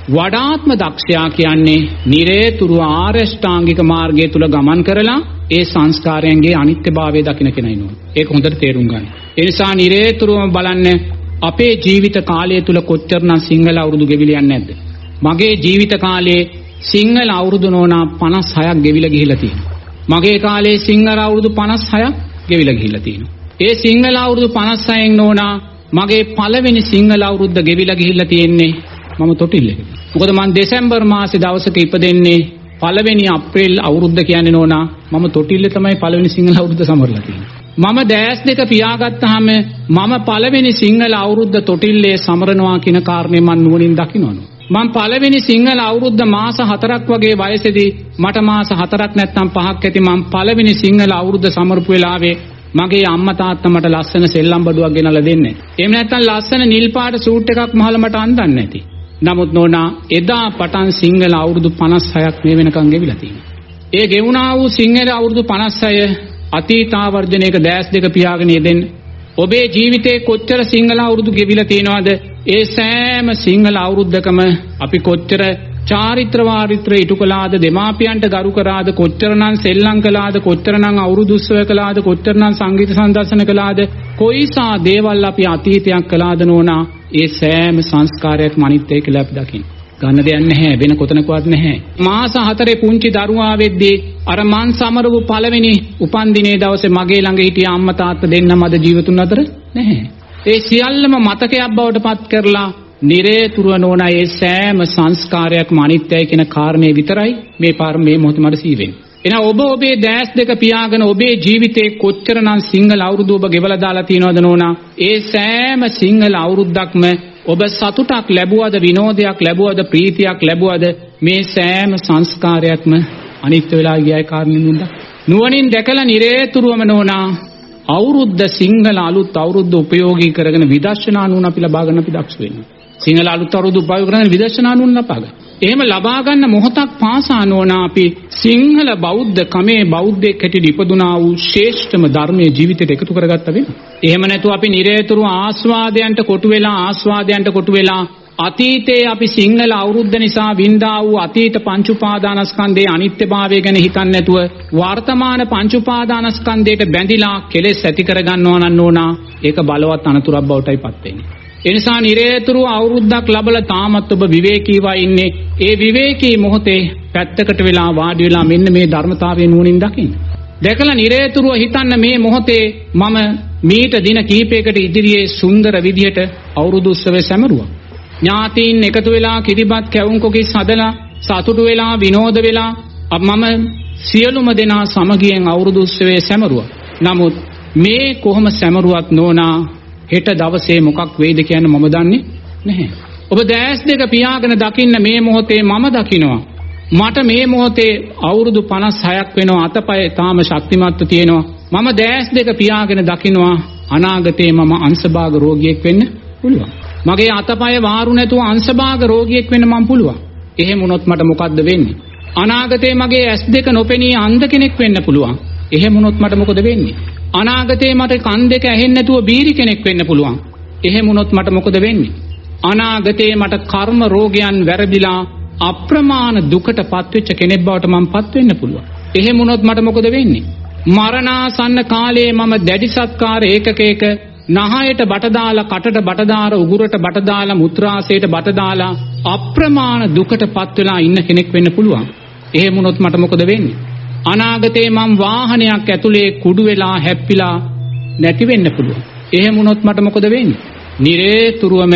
B: වඩාත්ම දක්ෂයා කියන්නේ නිරේතුරු ආරෂ්ඨාංගික මාර්ගය තුල ගමන් කරලා ඒ සංස්කාරයන්ගේ අනිත්‍යභාවය දකින කෙනා ඉන්නවා. ඒක හොඳට තේරුම් ගන්න. ඒ නිසා නිරේතුරුවම බලන්න අපේ ජීවිත කාලය තුල කොච්චරනම් සිංහල අවුරුදු ගෙවිලා යන්නේ නැද්ද? මගේ ජීවිත කාලේ සිංහල අවුරුදු නෝනා පනස් හයක් ගෙවිලා ගිහිල්ලා තියෙනවා. මගේ කාලේ සිංහල අවුරුදු පනස් හයක් ගෙවිලා ගිහිල්ලා තියෙනවා. ඒ සිංහල අවුරුදු පනස් හයෙන් නෝනා මගේ පළවෙනි සිංහල අවුරුද්ද ගෙවිලා ගිහිල්ලා තියෙන්නේ මම තොටිල්ලක. මොකද මම දෙසැම්බර් මාසේ දවසක ඉපදෙන්නේ පළවෙනි අප්‍රේල් අවුරුද්ද කියන්නේ නෝනා මම තොටිල්ලේ තමයි පළවෙනි සිංහල අවුරුද්ද සමරලා තියෙන්නේ. මම දැස් දෙක පියාගත්තාම මම පළවෙනි සිංහල අවුරුද්ද තොටිල්ලේ සමරනවා කියන කාරණේ මම නුවණින් දකිනවා. මම පළවෙනි සිංහල අවුරුද්ද මාස හතරක් වගේ වයසේදී මට මාස හතරක් නැත්නම් පහක් ඇති මම පළවෙනි සිංහල අවුරුද්ද සමරපු වෙලාවේ මගේ අම්මා තාත්තා මට ලස්සන සෙල්ලම් බඩුවක් ගෙනල්ලා දෙන්නේ. එහෙම නැත්නම් ලස්සන නිල් පාට සූට් එකක් මහලා මට අඳින්න නැති. නමුත් නෝනා එදා පටන් සිංහල අවුරුදු පනස් හයක් මේ වෙනකන් ගෙවිලා තියෙනවා. ඒ ගෙවුනා වූ සිංහල අවුරුදු පනස් හය අතීතාවර්ජනයක දැස් දෙක පියාගෙන යෙදෙන්න ඔබේ ජීවිතේ කොච්චර සිංහල අවුරුදු ගෙවිලා තියෙනවද? ඒ සෑම සිංහල අවුරුද්දකම අපි කොච්චර චාරිත්‍ර වාරිත්‍ර ඉටු කළාද, දෙමාපියන්ට ගරු කරාද, කොච්චරනම් සෙල්ලම් කළාද, කොච්චරනම් අවුරුදු උත්සව කළාද, කොච්චරනම් සංගීත සම්දර්ශන කළාද, කොයිසා දේවල් අපි අතීතයක් කළාද නෝනා. ඒ සෑම සංස්කාරයක්ම අනිත්‍යයි කියලා අපි දකින්න. ගන්න දෙයක් නැහැ, වෙන කොතනකවත් නැහැ. මාස හතරේ පුංචි දරුවා වෙද්දී අර මන් සමරපු පළවෙනි උපන්දිනේ දවසේ මගේ ළඟ හිටිය අම්මා තාත්තා දෙන්නම අද ජීවිතුන් අතර නැහැ. ඒ සියල්ලම මතකයක් බවට පත් කරලා නිරේතුරුව නෝනා ඒ සෑම සංස්කාරයක්ම අනිත්‍යයි කියන කාරණේ විතරයි මේ පාර මේ මොහොතේ මට සීවෙන්නේ. එහෙනම් ඔබ ඔබේ දැස් දෙක පියාගෙන ඔබේ ජීවිතේ කොච්චරනම් සිංහල අවුරුදු ඔබ ගෙවලා දාලා තියෙනවද නෝනා? ඒ සෑම සිංහල අවුරුද්දක්ම ඔබ සතුටක් ලැබුවද, විනෝදයක් ලැබුවද, ප්‍රීතියක් ලැබුවද? මේ සෑම සංස්කාරයක්ම අනිත්‍ය වෙලා ගියයි කාරණින් උන්ද නුවණින් දැකලා නිරේතුරුවම නෝනා අවුරුද්ද සිංහල අලුත් අවුරුද්ද උපයෝගී කරගෙන විදර්ශනා නුවණ අපි ලබා ගන්න අපි දක්ෂ වෙනවා. සිංහල අලුත් අවුරුද්ද උපයෝගී කරගෙන විදර්ශනා නුවණ ලබා ගන්න. එහෙම ලබා ගන්න මොහොතක් පාසා නෝනා අපි සිංහල බෞද්ධ කමේ බෞද්ධයෙක් හැටියට ඉපදුනා වූ ශ්‍රේෂ්ඨම ධර්මයේ ජීවිතයට එකතු කරගත්ත වෙනවා. එහෙම නැතුව අපි නිරේතුරු ආස්වාදයන්ට කොටු වෙලා ආස්වාදයන්ට කොටු වෙලා අතීතයේ අපි සිංහල අවුරුද්ද නිසා වින්දා වූ අතීත පංච උපාදානස්කන්ධයේ අනිත්‍යභාවය ගැන හිතන්නේ නැතුව වර්තමාන පංච උපාදානස්කන්ධයට බැඳිලා කෙලෙස් ඇති කරගන්නවා නම් නෝනා ඒක බලවත් අනතුරක් බවටයි පත් වෙන්නේ. ඒ නිසා නිරේතුරු අවුරුද්දක් ලැබලා තාමත් ඔබ විවේකීව ඉන්නේ. ඒ විවේකී මොහොතේ පැත්තකට වෙලා වාඩි වෙලා මෙන්න මේ ධර්මතාවය නුවණින් දකින්න. දැකලා නිරේතුරුව හිතන්න මේ මොහොතේ මම මීට දින කිහිපයකට ඉදිරියේ සුන්දර විදියට අවුරුදු උත්සවය සැමරුවා. ඥාතීන් එකතු වෙලා කිරිබත් කැවුම් කොකිස් හදලා සතුටු වෙලා විනෝද වෙලා මම සියලුම දෙනා සමගියෙන් අවුරුදු උත්සවයේ සැමරුවා. නමුත් මේ කොහොම සැමරුවත් නෝනා හෙට දවසේ මොකක් වෙයිද කියන්න මම දන්නේ නැහැ. ඔබ දැස් දෙක පියාගෙන දකින්න මේ මොහොතේ මම දකිනවා. මට මේ මොහොතේ අවුරුදු පනස් හයක් වෙනවා, අතපය තාම ශක්තිමත්ව තියෙනවා. මම දැස් දෙක පියාගෙන දකිනවා අනාගතේ මම අංශභාග රෝගියෙක් වෙන්න පුළුවන්. මගේ අතපය වාරු නැතුව අංශභාග රෝගියෙක් වෙන්න මම පුළුවන්. එහෙම වුණොත් මට මොකද්ද වෙන්නේ? අනාගතේ මගේ ඇස් දෙක නොපෙනී අන්ධ කෙනෙක් වෙන්න පුළුවන්. එහෙම වුණොත් මට මොකද වෙන්නේ? අනාගතේ මට කන් දෙක ඇහෙන්නේ නැතුව බීරි කෙනෙක් වෙන්න පුළුවන්. එහෙම වුණොත් මට මොකද වෙන්නේ? අනාගතේ මට කර්ම රෝගයන් වැරදිලා අප්‍රමාණ දුකට පත්වෙච්ච කෙනෙක් බවට මම පත් වෙන්න පුළුවන්. එහෙම වුණොත් මට මොකද වෙන්නේ? මරණාසන්න කාලයේ මම දැඩි සත්කාර ඒකකයක නහයට බට දාලා, කටට බට දාලා, උගුරට බට දාලා, මුත්‍රාශයට බට දාලා අප්‍රමාණ දුකට පත් වෙලා ඉන්න කෙනෙක් වෙන්න පුළුවන්. එහෙම වුණොත් මට මොකද වෙන්නේ? අනාගතේ මම වාහනයක් ඇතුලේ කුඩු වෙලා හැප්පිලා නැති වෙන්න පුළුවන්. එහෙම වුණොත් මට මොකද වෙන්නේ? නිරේතුරුවම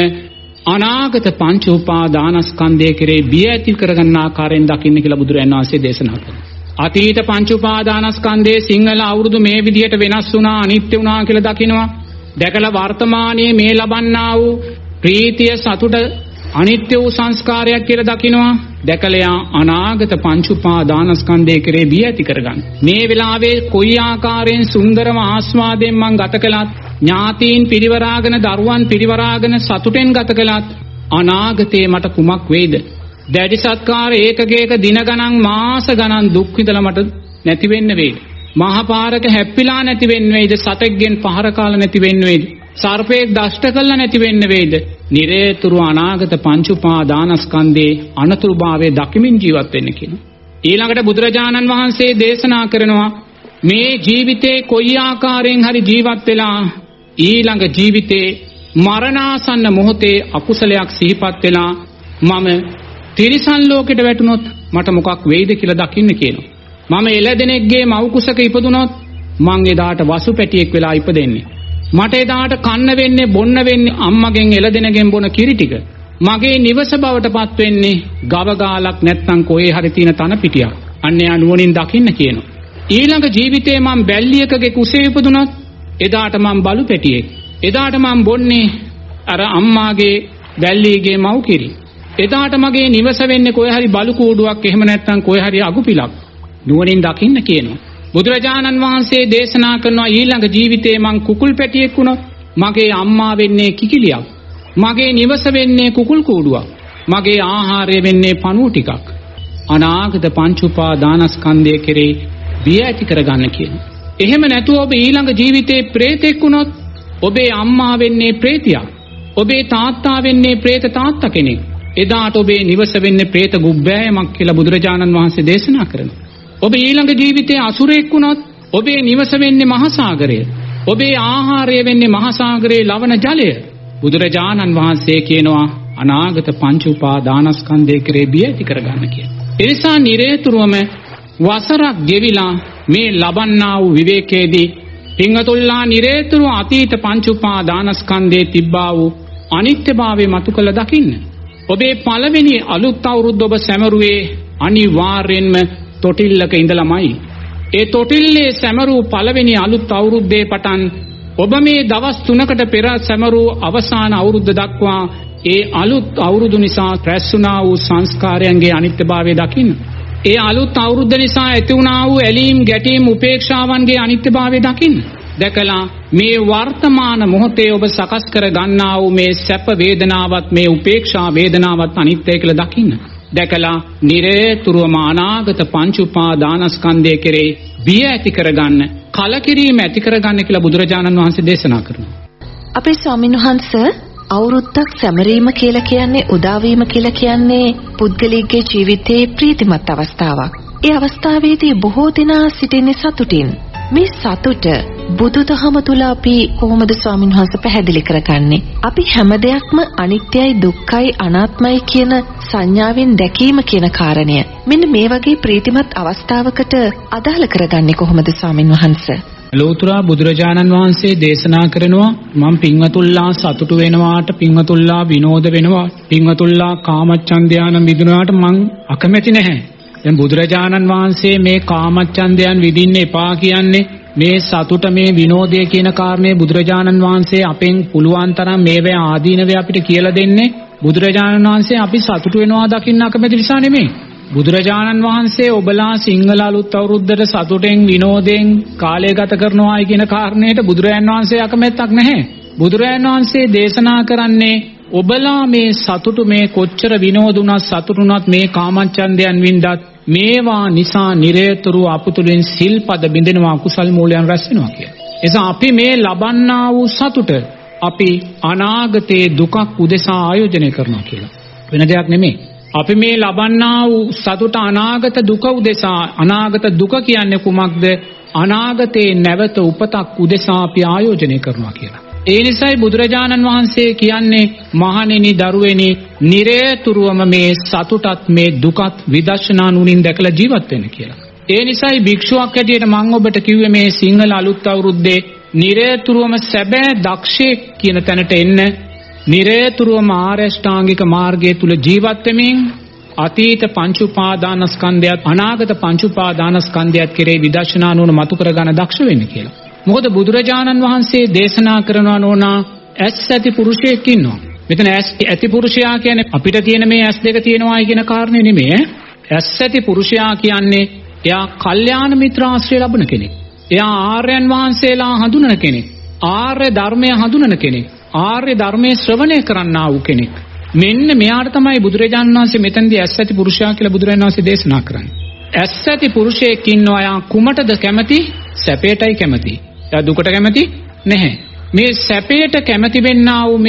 B: අනාගත පංච උපාදානස්කන්ධය කෙරේ බිය ඇති කරගන්න ආකාරයෙන් දකින්න කියලා බුදුරජාණන් වහන්සේ දේශනා කළා. අතීත පංච උපාදානස්කන්ධයේ සිංහල අවුරුදු මේ විදිහට වෙනස් වුණා, අනිත්‍ය වුණා කියලා දකිනවා. දැකලා වර්තමානයේ මේ ලබන්නා වූ ප්‍රීතිය, සතුට අනිත්‍ය වූ සංස්කාරයක් කියලා දකිනවා. දැකලා අනාගත පංච උපාදානස්කන්ධය කෙරේ බිය ඇති කරගන්න. මේ වෙලාවේ කොයි ආකාරයෙන් සුන්දරම ආස්වාදයෙන් මං ගත කළත්, ඥාතීන් පිරිවරාගෙන, දරුවන් පිරිවරාගෙන සතුටෙන් ගත කළත් අනාගතේ මට කුමක් වෙයිද? දැඩි සත්කාර ඒකකයක දින ගණන්, මාස ගණන් දුක් විඳලා මට නැති වෙන්න වෙයිද? මහපාරක හැප්පිලා නැති වෙන්න වෙයිද? සතෙක්ගෙන් පහර කාලා නැති වෙන්න වෙයිද? සර්පයෙක් දෂ්ට කළා නැති වෙන්න වෙයිද? නිරේතුරු අනාගත පංච උපාදානස්කන්ධේ අනතුරුභාවයේ දකිමින් ජීවත් වෙන්න කියනවා. ඊළඟට බුදුරජාණන් වහන්සේ දේශනා කරනවා මේ ජීවිතේ කොයි ආකාරයෙන් හරි ජීවත් වෙලා ඊළඟ ජීවිතේ මරණාසන්න මොහොතේ අකුසලයක් සිහිපත් වෙලා මම තිරිසන් ලෝකෙට වැටුනොත් මට මොකක් වෙයිද කියලා දකින්න කියනවා. මම එළදෙනෙක්ගේ මව් කුසක ඉපදුනොත් මං එදාට වසු පැටියෙක් වෙලා ඉපදෙන්නේ. මට එදාට කන්න වෙන්නේ බොන්න වෙන්නේ අම්මගෙන් එළදෙනගෙන් බොන කිරි ටික. මගේ නිවස බවට පත් වෙන්නේ ගව ගාලක් නැත්නම් කොහේ හරි තියෙන තන පිටියක්. අන්න යා නුවණින් දකින්න කියනවා. ඊළඟ ජීවිතේ මං බැල්ලියකගේ කුසේ ඉපදුනොත් එදාට මං බලු පැටියෙක්. එදාට මං බොන්නේ අර අම්මාගේ බැල්ලියගේ මව් කිරි. එදාට මගේ නිවස වෙන්නේ කොහේ හරි බලු කූඩුවක් එහෙම නැත්නම් කොහේ හරි අගුපිලක්. නුවණින් දකින්න කියනවා. බුදුරජාණන් වහන්සේ දේශනා කරනවා ඊළඟ ජීවිතේ මං කුකුල් පැටියෙක් වුණොත් මගේ අම්මා වෙන්නේ කිකිලියක්. මගේ නිවස වෙන්නේ කුකුල් කූඩුවක්. මගේ ආහාරය වෙන්නේ පණුව ටිකක්. අනාගත පංච උපාදානස්කන්ධය කෙරේ බිය ඇති කරගන්න කියනවා. එහෙම නැතුව ඔබ ඊළඟ ජීවිතේ ප්‍රේතෙක් වුණොත් ඔබේ අම්මා වෙන්නේ ප්‍රේතියක්. ඔබේ තාත්තා වෙන්නේ ප්‍රේත තාත්තා කෙනෙක්. එදාට ඔබේ නිවස වෙන්නේ ප්‍රේත ගුබ්බෑයමක් කියලා බුදුරජාණන් වහන්සේ දේශනා කරනවා. ඔබ ඊළඟ ජීවිතේ අසුරෙක් වුණොත් ඔබේ නිවස වෙන්නේ මහා සාගරය. ඔබේ ආහාරය වෙන්නේ මහා සාගරයේ ලවණ ජලය. බුදුරජාණන් වහන්සේ කියනවා අනාගත පංච උපාදානස්කන්ධය කෙරේ බිය ඇති කරගන්න කියලා. ඒ නිසා නිරේතුරුවම වසරක් ගෙවිලා මේ ලබන්නා වූ විවේකයේදී පින්වතුන්ලා නිරේතුරු අතීත පංච උපාදානස්කන්ධයේ තිබ්බා වූ අනිත්‍යභාවය මතු කළ දකින්න. ඔබේ පළවෙනි අලුත් අවුරුද්ද ඔබ සැමරුවේ අනිවාර්යෙන්ම තොටිල්ලක ඉඳලාමයි. ඒ තොටිල්ලේ සැමරූ පළවෙනි අලුත් අවුරුද්දේ පටන් ඔබ මේ දවස් තුනකට පෙර සැමරූ අවසාන අවුරුද්ද දක්වා ඒ අලුත් අවුරුදු නිසා රැස්ුණා වූ සංස්කාරයන්ගේ අනිත්‍යභාවය දකින්න. ඒ අලුත් අවුරුද්ද නිසා ඇති වුණා වූ ඇලීම් ගැටීම් උපේක්ෂාවන්ගේ අනිත්‍යභාවය දකින්න. දැකලා මේ වර්තමාන මොහොතේ ඔබ සකස් කර ගන්නා වූ මේ සැප වේදනාවත් මේ උපේක්ෂා වේදනාවත් අනිත්‍යයි කියලා දකින්න. දැකලා නිරේතුරුවම අනාගත පංච උපාදානස්කන්ධය කෙරේ බිය ඇති කරගන්න, කලකිරීම ඇති කරගන්න කියලා බුදුරජාණන් වහන්සේ දේශනා කරනවා.
A: අපේ ස්වාමීන් වහන්සේ අවුරුද්දක් සැමරීම කියලා කියන්නේ උදාවීම කියලා කියන්නේ පුද්ගලයෙකුගේ ජීවිතයේ ප්‍රීතිමත් අවස්ථාවක්. ඒ අවස්ථාවේදී බොහෝ දෙනා සිටින්නේ සතුටින්. මේ සතුට බුදුදහම තුල අපි කොහොමද ස්වාමීන් වහන්සේ පැහැදිලි කරගන්නේ? අපි හැම දෙයක්ම අනිත්‍යයි, දුක්ඛයි, අනාත්මයි කියන සංඥාවෙන් දැකීම කියන කාරණය. මෙන්න මේ වගේ ප්‍රීතිමත් අවස්ථාවකට අදාළ කරගන්නේ කොහොමද ස්වාමීන් වහන්සේ?
B: ලෝතර බුදුරජාණන් වහන්සේ දේශනා කරනවා මම පින්වතුල්ලා සතුටු වෙනවාට, පින්වතුල්ලා විනෝද වෙනවා, පින්වතුල්ලා කාමච්ඡන්දයන් මිදුණාට මං අකමැති නැහැ. දැන් බුදුරජාණන් වහන්සේ මේ කාමච්ඡන්දයන් විඳින්න එපා කියන්නේ මේ සතුට මේ විනෝදය කියන කාරණේ බුදුරජාණන් වහන්සේ අපෙන් පුළුවන් තරම් මේවේ ආදීනවේ අපිට කියලා දෙන්නේ. බුදුරජාණන් වහන්සේ අපි සතුටු වෙනවා දකින්න අකමැති නිසා නෙමෙයි. බුදුරජාණන් වහන්සේ ඔබලා සිංහල අලුත් අවුරුද්දට සතුටෙන් විනෝදයෙන් කාලය ගත කරනවායි කියන කාරණේට බුදුරජාණන් වහන්සේ අකමැත්තක් නැහැ. බුදුරජාණන් වහන්සේ දේශනා කරන්නේ ඔබලා මේ සතුටු මේ කොච්චර විනෝදුණත් සතුටුණත් මේ කාමච්ඡන්දයන් වින්දත් මේවා නිසා නිරේතුරු අපතුලින් සිල්පද බිඳෙනවා, කුසල් මූලයන් රැස් වෙනවා කියලා. එසා අපි මේ ලබන්නා වූ සතුට අපි අනාගතයේ දුකක් උදෙසා ආයෝජනය කරනවා කියලා. වෙන දෙයක් නෙමෙයි. අපි මේ ලබන්නා වූ සතුට අනාගත දුක උදෙසා, අනාගත දුක කියන්නේ කුමක්ද? අනාගතයේ නැවත උපතක් උදෙසා අපි ආයෝජනය කරනවා කියලා. ඒ නිසායි බුදුරජාණන් වහන්සේ කියන්නේ මහණෙනි දරුවෙනි නිරේතුරුවම මේ සතුටත් මේ දුකත් විදර්ශනා නුවණින් දැකලා ජීවත් වෙන්න කියලා. ඒ නිසායි භික්ෂුවක් හැටියට මම ඔබට කිව්වේ මේ සිංහල අලුත් අවුරුද්දේ නිරේතුරුවම සැබෑ දක්ෂයෙක් කියන තැනට එන්න, නිරේතුරුවම ආරෂ්ඨාංගික මාර්ගය තුල ජීවත් වෙමින් අතීත පංච උපාදානස්කන්ධයත් අනාගත පංච උපාදානස්කන්ධයත් කෙරේ විදර්ශනා නුවණ මතු කරගන්න දක්ෂ වෙන්න කියලා. මොකද බුදුරජාණන් වහන්සේ දේශනා කරනවා නෝනා ඇස් ඇති පුරුෂයෙක් ඉන්නවා. මෙතන ඇස් ඇති පුරුෂයා කියන්නේ අපිට තියෙන මේ ඇස් දෙක තියෙනවායි කියන කාරණේ නෙමෙයි. ඇස් ඇති පුරුෂයා කියන්නේ එයා කල්යාණ මිත්‍ර ආශ්‍රය ලබන කෙනෙක්. එයා ආර්යයන් වහන්සේලා හඳුනන කෙනෙක්. ආර්ය ධර්මය හඳුනන කෙනෙක්. ආර්ය ධර්මයේ ශ්‍රවණය කරන්නා වූ කෙනෙක්. මෙන්න මෙයාට තමයි බුදුරජාණන් වහන්සේ මෙතනදී ඇස් ඇති පුරුෂයා කියලා බුදුරජාණන් වහන්සේ දේශනා කරන්නේ. ඇස් ඇති පුරුෂයෙක් ඉන්නවා. යා කුමටද කැමති? සැපයටයි කැමති. එයා දුකට කැමති නැහැ. මේ සැපයට කැමති වෙන්නා වූ මේ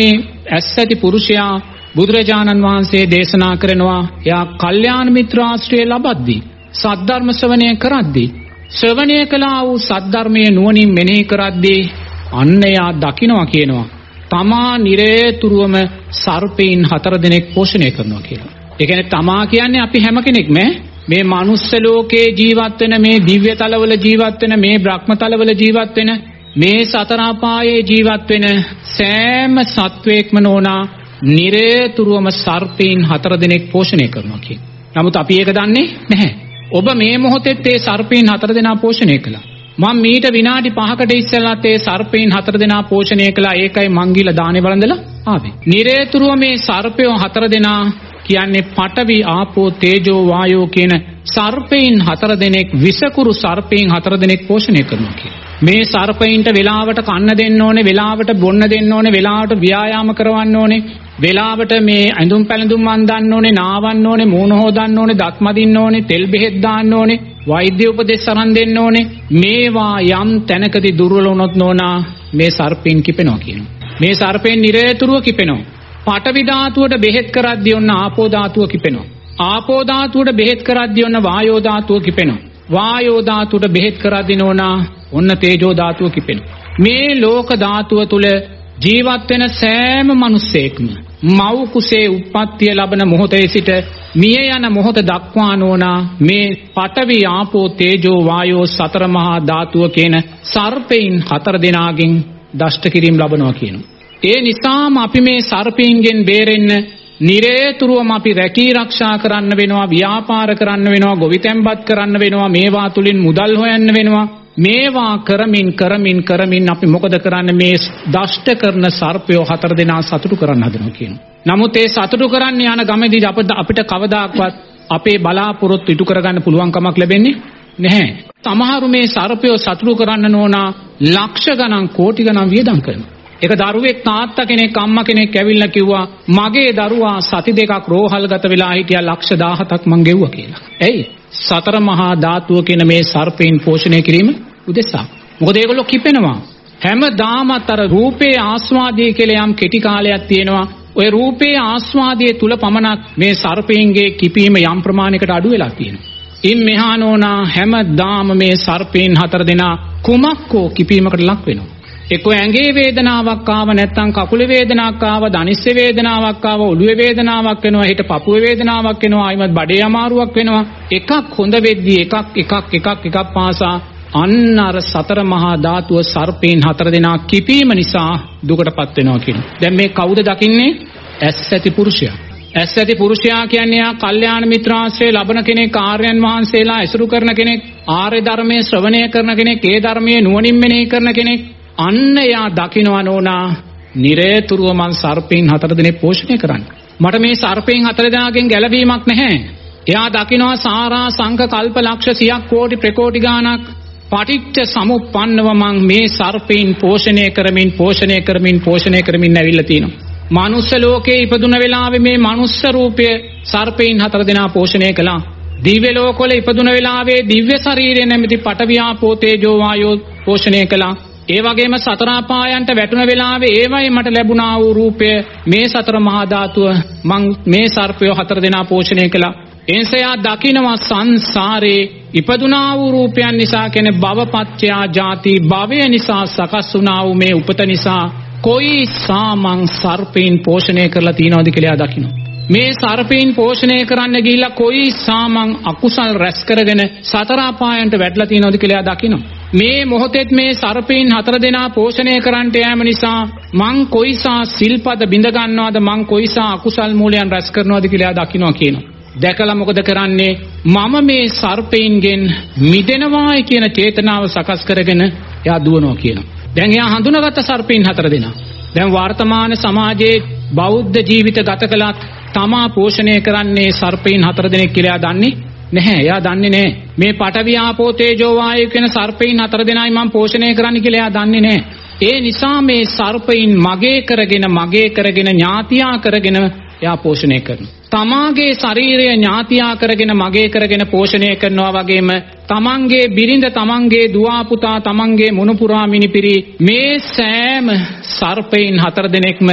B: ඇස්සැති පුරුෂයා බුදුරජාණන් වහන්සේ දේශනා කරනවා එයා කල්යාණ මිත්‍ර ආශ්‍රය ලබද්දී සද්ධර්ම ශ්‍රවණය කරද්දී ශ්‍රවණය කළා වූ සද්ධර්මයේ නුවණින් මෙනෙහි කරද්දී අන්න එයා දකිනවා කියනවා තමා නිරේතුරුවම සර්පයින් හතර දෙනෙක් පෝෂණය කරනවා කියලා. ඒ කියන්නේ තමා කියන්නේ අපි හැම කෙනෙක්ම මේ මනුස්ස ලෝකේ ජීවත් වෙන මේ දිව්‍ය තලවල ජීවත් වෙන මේ බ්‍රහ්ම තලවල ජීවත් වෙන මේ සතර අපායේ ජීවත් වෙන සෑම සත්වයක්ම නෝනා නිරේතුරුවම සර්පයින් හතර දෙනෙක් පෝෂණය කරනවා කියන. නමුත් අපි ඒක දන්නේ නැහැ. ඔබ මේ මොහොතේත් ඒ සර්පයින් හතර දෙනා පෝෂණය කළා. මම මීට විනාඩි පහකට ඉස්සෙල්ලාත් ඒ සර්පයින් හතර දෙනා පෝෂණය කළා. ඒකයි මං ගිහලා දානේ වළඳලා ආවේ. නිරේතුරුව මේ සර්පයෝ හතර දෙනා කියන්නේ පඨවි ආපෝ තේජෝ වායෝ කියන සර්පයින් හතර දෙනෙක් විසකුරු සර්පයින් හතර දෙනෙක් පෝෂණය කරනවා කියලා. මේ සර්පයින්ට වෙලාවට කන්න දෙන්න ඕනේ, වෙලාවට බොන්න දෙන්න ඕනේ, වෙලාවට ව්‍යායාම කරවන්න ඕනේ, වෙලාවට මේ ඇඳුම් පැළඳුම් අඳින්න ඕනේ, නාවන්න ඕනේ, මූණ හොදන්න ඕනේ, දත් මදින්න ඕනේ, තෙල් බෙහෙත් දාන්න ඕනේ, වෛද්‍ය උපදෙස් අරන් දෙන්න ඕනේ. මේවා යම් තැනකදී දුර්වල වුණොත් නෝනා මේ සර්පයින් කිපෙනවා කියනවා. මේ සර්පයින් නිරේතුරුව කිපෙනවා. පඨවි ධාතුවට බෙහෙත් කරද්දී ඔන්න ආපෝ ධාතුව කිපෙනවා. ආපෝ ධාතුවට බෙහෙත් කරද්දී ඔන්න වායෝ ධාතුව කිපෙනවා. වායෝ ධාතුවට බෙහෙත් කරද්දී නෝනා ඔන්න තේජෝ ධාතුව කිපෙනවා. මේ ලෝක ධාතුව තුල ජීවත් වෙන සෑම මිනිසෙක්ම මව් කුසේ උප්පත්තිය ලබන මොහොතේ සිට මිය යන මොහොත දක්වා නෝනා මේ පඨවි ආපෝ තේජෝ වායෝ සතර මහා ධාතුව කියන සර්පයින් හතර දෙනාගෙන් දෂ්ට කිරීම ලබනවා කියනවා. ඒ නිසාම අපි මේ සර්පයින්ගෙන් බේරෙන්න නිරේතුරුවම අපි රැකී ආරක්ෂා කරන්න වෙනවා, ව්‍යාපාර කරන්න වෙනවා, ගොවිතැන්පත් කරන්න වෙනවා, මේවා තුලින් මුදල් හොයන්න වෙනවා. මේවා කරමින් කරමින් කරමින් අපි මොකද කරන්නේ? මේ දෂ්ට කරන සර්පයෝ හතර දෙනා සතුටු කරන්න හදනවා කියනවා. නමුත් ඒ සතුටු කරන්න යන ගමේදී අපිට කවදාකවත් අපේ බලාපොරොත්තු ඉටු කරගන්න පුළුවන් කමක් ලැබෙන්නේ නැහැ. සමහරු මේ සර්පයෝ සතුටු කරන්න නෝනා ලක්ෂ ගණන් කෝටි ගණන් වියදම් කරනවා. එක දරුවෙක් තාත්තා කෙනෙක් අම්මා කෙනෙක් ඇවිල්ලා කිව්වා මගේ දරුවා සති දෙකක් රෝහල්ගත වෙලා හිටියා ලක්ෂ දහහක් මං ගෙව්වා කියලා. ඇයි? සතර මහා ධාතුව කියන මේ සර්පයින් පෝෂණය කිරීම උදෙසා. මොකද ඒගොල්ලෝ කිපෙනවා. හැමදාමත් අර රූපේ ආස්වාදයේ කියලා යම් කෙටි කාලයක් තියෙනවා. ওই රූපේ ආස්වාදයේ තුල පමණක් මේ සර්පයින්ගේ කිපීම යම් ප්‍රමාණයකට අඩු වෙලා තියෙනවා. ඉන් මෙහා නෝනා හැමදාම මේ සර්පයින් හතර දෙනා කුමක්කෝ කිපීමකට ලක් වෙනවා. එක්ක ඇඟේ වේදනාවක් ආව, නැත්නම් කකුලේ වේදනාවක් ආව, දනිස්සේ වේදනාවක් ආව, ඔළුවේ වේදනාවක් වෙනවා, හිත පපුවේ වේදනාවක් වෙනවා, ආයිමත් බඩේ අමාරුවක් වෙනවා. එකක් හොඳ වෙද්දී එකක් එකක් එකක් එකක් පාසා අන්න අර සතර මහා ධාතුව සර්පයින් හතර දෙනා කිපීම නිසා දුකටපත් වෙනවා කියනවා. දැන් මේ කවුද දකින්නේ? ඇස්සැති පුරුෂයා. ඇස්සැති පුරුෂයා කියන්නේ ආ කල්යාණ මිත්‍රාශ්‍රය ලබන කෙනෙක්, ආර්යයන් වහන්සේලා ඇසුරු කරන කෙනෙක්, ආර්ය ධර්මයේ ශ්‍රවණය කරන කෙනෙක්, ඒ ධර්මයේ නුවණින් මෙනෙහි කරන කෙනෙක්. අන්න එයා දකිනවා නෝනා නිරේතුරුව මං සර්පයින් හතර දෙනෙක් පෝෂණය කරන්නේ. මට මේ සර්පයින් හතර දෙනාගෙන් ගැලවීමක් නැහැ. එයා දකිනවා සාරා සංඛ කල්ප ලක්ෂ සියක් කෝටි ප්‍රකෝටි ගාණක් පටිච්ච සමුප්පන්නව මං මේ සර්පයින් පෝෂණය කරමින් පෝෂණය කරමින් පෝෂණය කරමින් ඇවිල්ලා තිනවා. මනුස්ස ලෝකේ ඉපදුන වෙලාවේ මේ මනුස්ස රූපය සර්පයින් හතර දෙනා පෝෂණය කළා. දිව්‍ය ලෝකවල ඉපදුන වෙලාවේ දිව්‍ය ශරීරය නැමැති පඨවි ආපෝ තේජෝ වායෝ පෝෂණය කළා. ඒ වගේම සතර අපායන්ට වැටුණ වෙලාවේ ඒවයි මට ලැබුණා වූ රූපය මේ සතර මහා ධාතුව මං මේ සර්පයෝ හතර දෙනා පෝෂණය කළා. එන්සයා දකින්නවා සංසාරේ ඉපදුනා වූ රූපයන් නිසා කියන භවපත්‍යා ජාති, භවය නිසා සකස් වුණා වූ මේ උපත නිසා කොයි සාමං සර්පයින් පෝෂණය කරලා තියනවද කියලා දකින්න. මේ සර්පයින් පෝෂණය කරන්න ගිහිල්ලා කොයි සාමං අකුසල් රැස් කරගෙන සතර අපායන්ට වැටලා තියනවද කියලා දකින්න. මේ මොහොතේත් මේ සර්පයින් හතර දෙනා පෝෂණය කරන්නට යෑම නිසා මං කොයිසා සිල්පද බිඳ ගන්නවද, මං කොයිසා අකුසල් මූලයන් රැස් කරනවද කියලා දකින්නවා කියනවා. දැකලා මොකද කරන්නේ? මම මේ සර්පයින්ගෙන් මිදෙනවායි කියන චේතනාව සකස් කරගෙන එයා දුවනවා කියනවා. දැන් එයා හඳුනාගත්ත සර්පයින් හතර දෙනා. දැන් වර්තමාන සමාජයේ බෞද්ධ ජීවිත ගත කළත් තමා පෝෂණය කරන්නේ සර්පයින් හතර දෙනෙක් කියලා එයා දන්නේ නැහැ. එයා දන්නේ නැහැ. මේ පඨවි ආපෝ තේජෝ වායෝ කියන සර්පයින් හතර දෙනායි මම පෝෂණය කරන්න කියලා එයා දන්නේ නැහැ. ඒ නිසා මේ සර්පයින් මගේ කරගෙන මගේ කරගෙන ඥාතියා කරගෙන එයා පෝෂණය කරනවා. තමාගේ ශරීරය ඥාතියා කරගෙන මගේ කරගෙන පෝෂණය කරනවා වගේම තමන්ගේ බිරිඳ, තමන්ගේ දුව පුතා, තමන්ගේ මුණුපුරා මිනිපිරි මේ සෑම සර්පයින් හතර දෙනෙක්ම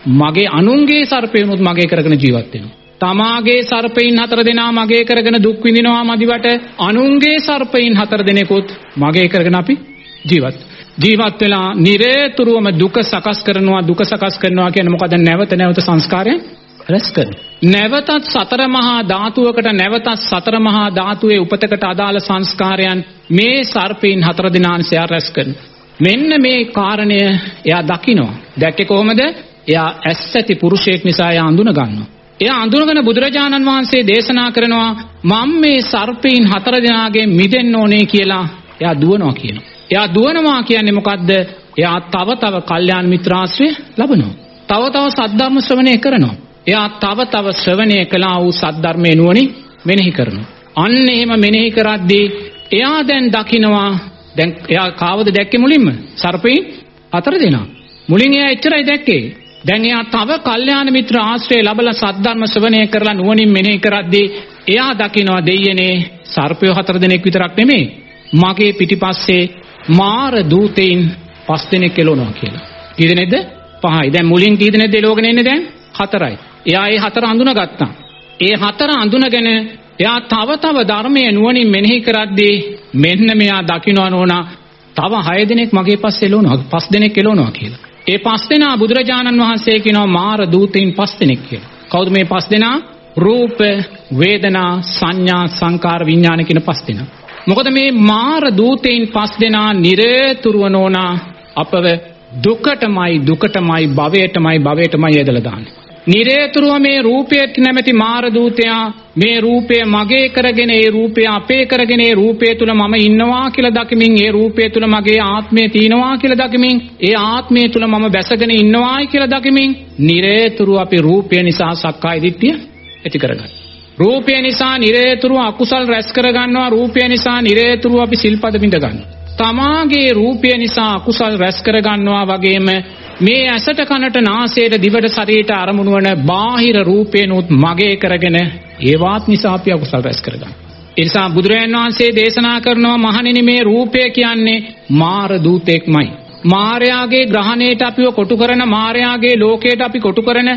B: මගේ අනුන්ගේ සර්පයනුත් මගේ කරගෙන ජීවත් වෙනවා. තමාගේ සර්පයින් හතර දෙනා මගේ කරගෙන දුක් විඳිනවා මදිවට අනුන්ගේ සර්පයින් හතර දෙනෙකුත් මගේ කරගෙන අපි ජීවත් ජීවත් වෙලා නිරේතුරුවම දුක සකස් කරනවා. දුක සකස් කරනවා කියන්නේ මොකද? නැවත නැවත සංස්කාරයන් රැස් කරනවා. නැවතත් සතර මහා ධාතුවකට නැවතත් සතර මහා ධාතුවේ උපතකට අදාළ සංස්කාරයන් මේ සර්පයින් හතර දෙනාන්සේ රැස් කරනවා. මෙන්න මේ කාරණය එයා දකිනවා. දැක්කේ කොහොමද? එයා ඇස් ඇති පුරුෂයෙක් නිසා එයා අඳුන ගන්නවා. එයා අඳුනගෙන බුදුරජාණන් වහන්සේ දේශනා කරනවා මම මේ සර්පයින් හතර දෙනාගේ මිදෙන්න ඕනේ කියලා එයා දුවනවා කියනවා. එයා දුවනවා කියන්නේ මොකද්ද? එයා තව තව කල්යාණ මිත්‍රාශ්‍රය ලබනවා. තව තව සද්ධර්ම ශ්‍රවණය කරනවා. එයා තව තව ශ්‍රවණය කළා වූ සද්ධර්මයේ නුවණින් මෙනෙහි කරනවා. අන්න එහෙම මෙනෙහි කරද්දී එයා දැන් දකිනවා. දැන් එයා කාවද දැක්කේ මුලින්ම? සර්පයින් හතර දෙනා. මුලින් එයා එච්චරයි දැක්කේ. දැන් එයා තව කල්යාණ මිත්‍ර ආශ්‍රය ලැබලා සද්ධර්ම ශ්‍රවණය කරලා නුවණින් මෙනෙහි කරද්දී එයා දකිනවා දෙයියනේ සර්පය හතර දෙනෙක් විතරක් නෙමෙයි මගේ පිටිපස්සේ මාර දූතයින් පස් දෙනෙක් එළවනවා කියලා. කී දෙනෙක්ද? පහයි. දැන් මුලින් කී දෙනෙක්ද එළවගෙන ඉන්නේ දැන්? හතරයි. එයා ඒ හතර අඳුනගත්තා. ඒ හතර අඳුනගෙන එයා තව තව ධර්මයේ නුවණින් මෙනෙහි කරද්දී මෙන්න මෙයා දකිනවා නෝනා තව හය දෙනෙක් මගේ පස්සේ එළවනවා. පස් දෙනෙක් එළවනවා කියලා. ඒ පස් දෙනා බුදුරජාණන් වහන්සේ කියනවා මාර දූතයින් පස් දෙනෙක් කියලා. කවුද මේ පස් දෙනා? රූප, වේදනා, සංඥා, සංකාර, විඥාන කියන පස් දෙනා. මොකද මේ මාර දූතයින් පස් දෙනා නිරේතුරුව නෝනා අපව දුකටමයි දුකටමයි භවයටමයි භවයටමයි ඇදලා දාන්නේ. නිරේතුරුව මේ රූපයට නැමැති මාර දූතයා මේ රූපය මගේ කරගෙන ඒ රූපය අපේ කරගෙන ඒ රූපය තුල මම ඉන්නවා කියලා දකිමින් ඒ රූපය තුල මගේ ආත්මය තියෙනවා කියලා දකිමින් ඒ ආත්මය තුල මම බැසගෙන ඉන්නවායි කියලා දකිමින් නිරේතුරුව අපි රූපය නිසා සක්කාය දිට්ඨිය ඇති කරගන්නවා. රූපය නිසා නිරේතුරුව අකුසල් රැස් කරගන්නවා. රූපය නිසා නිරේතුරුව අපි සිල්පද බිඳ ගන්නවා. තමාගේ රූපය නිසා අකුසල් රැස් කරගන්නවා වගේම මේ ඇසට කනට නාසයට දිවට ශරීරයට අරමුණු වන බාහිර රූපේනොත් මගේ කරගෙන ඒවාත් නිසා අපි අකුසල් රැස් කරගන්නවා. ඒ නිසා බුදුරජාණන් වහන්සේ දේශනා කරනවා මහණෙනි මේ රූපය කියන්නේ මාර දූතෙක්මයි. මායාගේ ග්‍රහණයට අපිව කොටු කරන මායාගේ ලෝකයට අපි කොටු කරන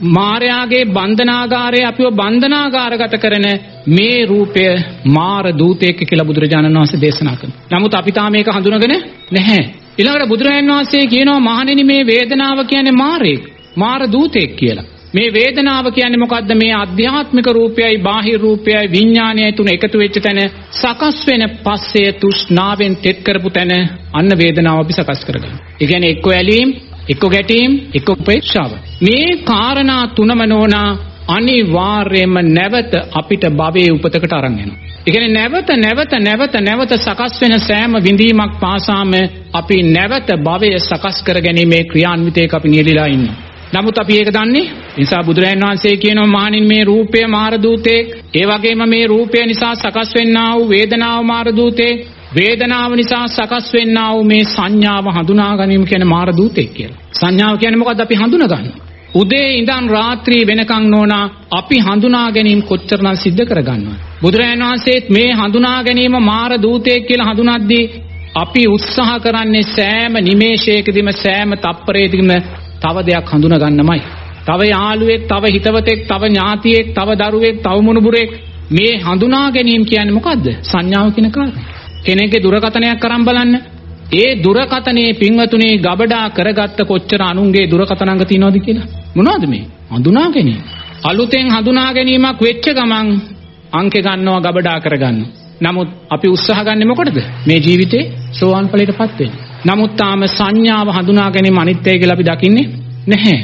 B: මායාගේ බන්ධනාගාරයේ අපිව බන්ධනාගාරගත කරන මේ රූපය මාර දූතෙක් කියලා බුදුරජාණන් වහන්සේ දේශනා කරනවා. නමුත් අපි තාම මේක හඳුනගෙන නැහැ. ඊළඟට බුදුරජාණන් වහන්සේ කියනවා මහණෙනි මේ වේදනාව කියන්නේ මාරෙක්, මාර දූතෙක් කියලා. මේ වේදනාව කියන්නේ මොකද්ද? මේ ආධ්‍යාත්මික රූපයයි බාහිර රූපයයි විඥානයයි තුන එකතු වෙච්ච තැන සකස් වෙන පස්සේ තෘෂ්ණාවෙන් තෙත් කරපු තැන අන්න වේදනාව අපි සකස් කරගන්නවා. ඒ කියන්නේ එක්ක ඇලීම්, එක්ක ගැටීම්, එක්ක උපේක්ෂාව. මේ කාරණා තුනම නෝනා අනිවාර්යයෙන්ම නැවත අපිට භවයේ උපතකට අරන් යනවා. ඒ කියන්නේ නැවත නැවත නැවත නැවත සකස් වෙන සෑම විඳීමක් පාසාම අපි නැවත භවය සකස් කරගැනීමේ ක්‍රියාන්විතයක අපි නියැලලා ඉන්නවා. නමුත් අපි ඒක දන්නේ. නිසා බුදුරජාණන් වහන්සේ කියනවා මහණින් මේ රූපය මාර දූතෙක්. ඒ වගේම මේ රූපය නිසා සකස් වෙන්නා වූ වේදනාව මාර දූතෙක්. වේදනාව නිසා සකස් වෙන්නා වූ මේ සංඥාව හඳුනා ගැනීම කියන්නේ මාර දූතෙක් කියලා. සංඥාව කියන්නේ මොකද්ද? අපි හඳුනා ගන්නවා. උදේ ඉඳන් රාත්‍රී වෙනකන් නෝනා අපි හඳුනා ගැනීම කොච්චරනම් සිද්ධ කරගන්නවා. බුදුරජාණන් වහන්සේත් මේ හඳුනා ගැනීම මාර දූතයෙක් කියලා හඳුනද්දී අපි උත්සාහ කරන්නේ සෑම නිමේෂයකදීම සෑම තප්පරයකදීම තව දෙයක් හඳුනා ගන්නමයි. තව යාළුවෙක්, තව හිතවතෙක්, තව ඥාතියෙක්, තව දරුවෙක්, තව මුණුබුරෙක්. මේ හඳුනා ගැනීම කියන්නේ මොකද්ද? සංඥාව කියන කාරණේ. කෙනෙක්ගේ දුරකථනයක් අරන් බලන්න. ඒ දුරකථනයේ පින්වතුනේ ගබඩා කරගත්ත කොච්චර අනුන්ගේ දුරකථන අංග තියෙනවද කියලා. මොනවද මේ? හඳුනා ගැනීම. අලුතෙන් හඳුනා ගැනීමක් වෙච්ච ගමන් අංකේ ගන්නවා ගබඩා කරගන්නවා. නමුත් අපි උත්සාහ ගන්නේ මොකටද? මේ ජීවිතේ සෝවාන් ඵලයටපත් වෙන්න. නමුත් තාම සංඥාව හඳුනා ගැනීම අනිත්‍යයි කියලා අපි දකින්නේ නැහැ.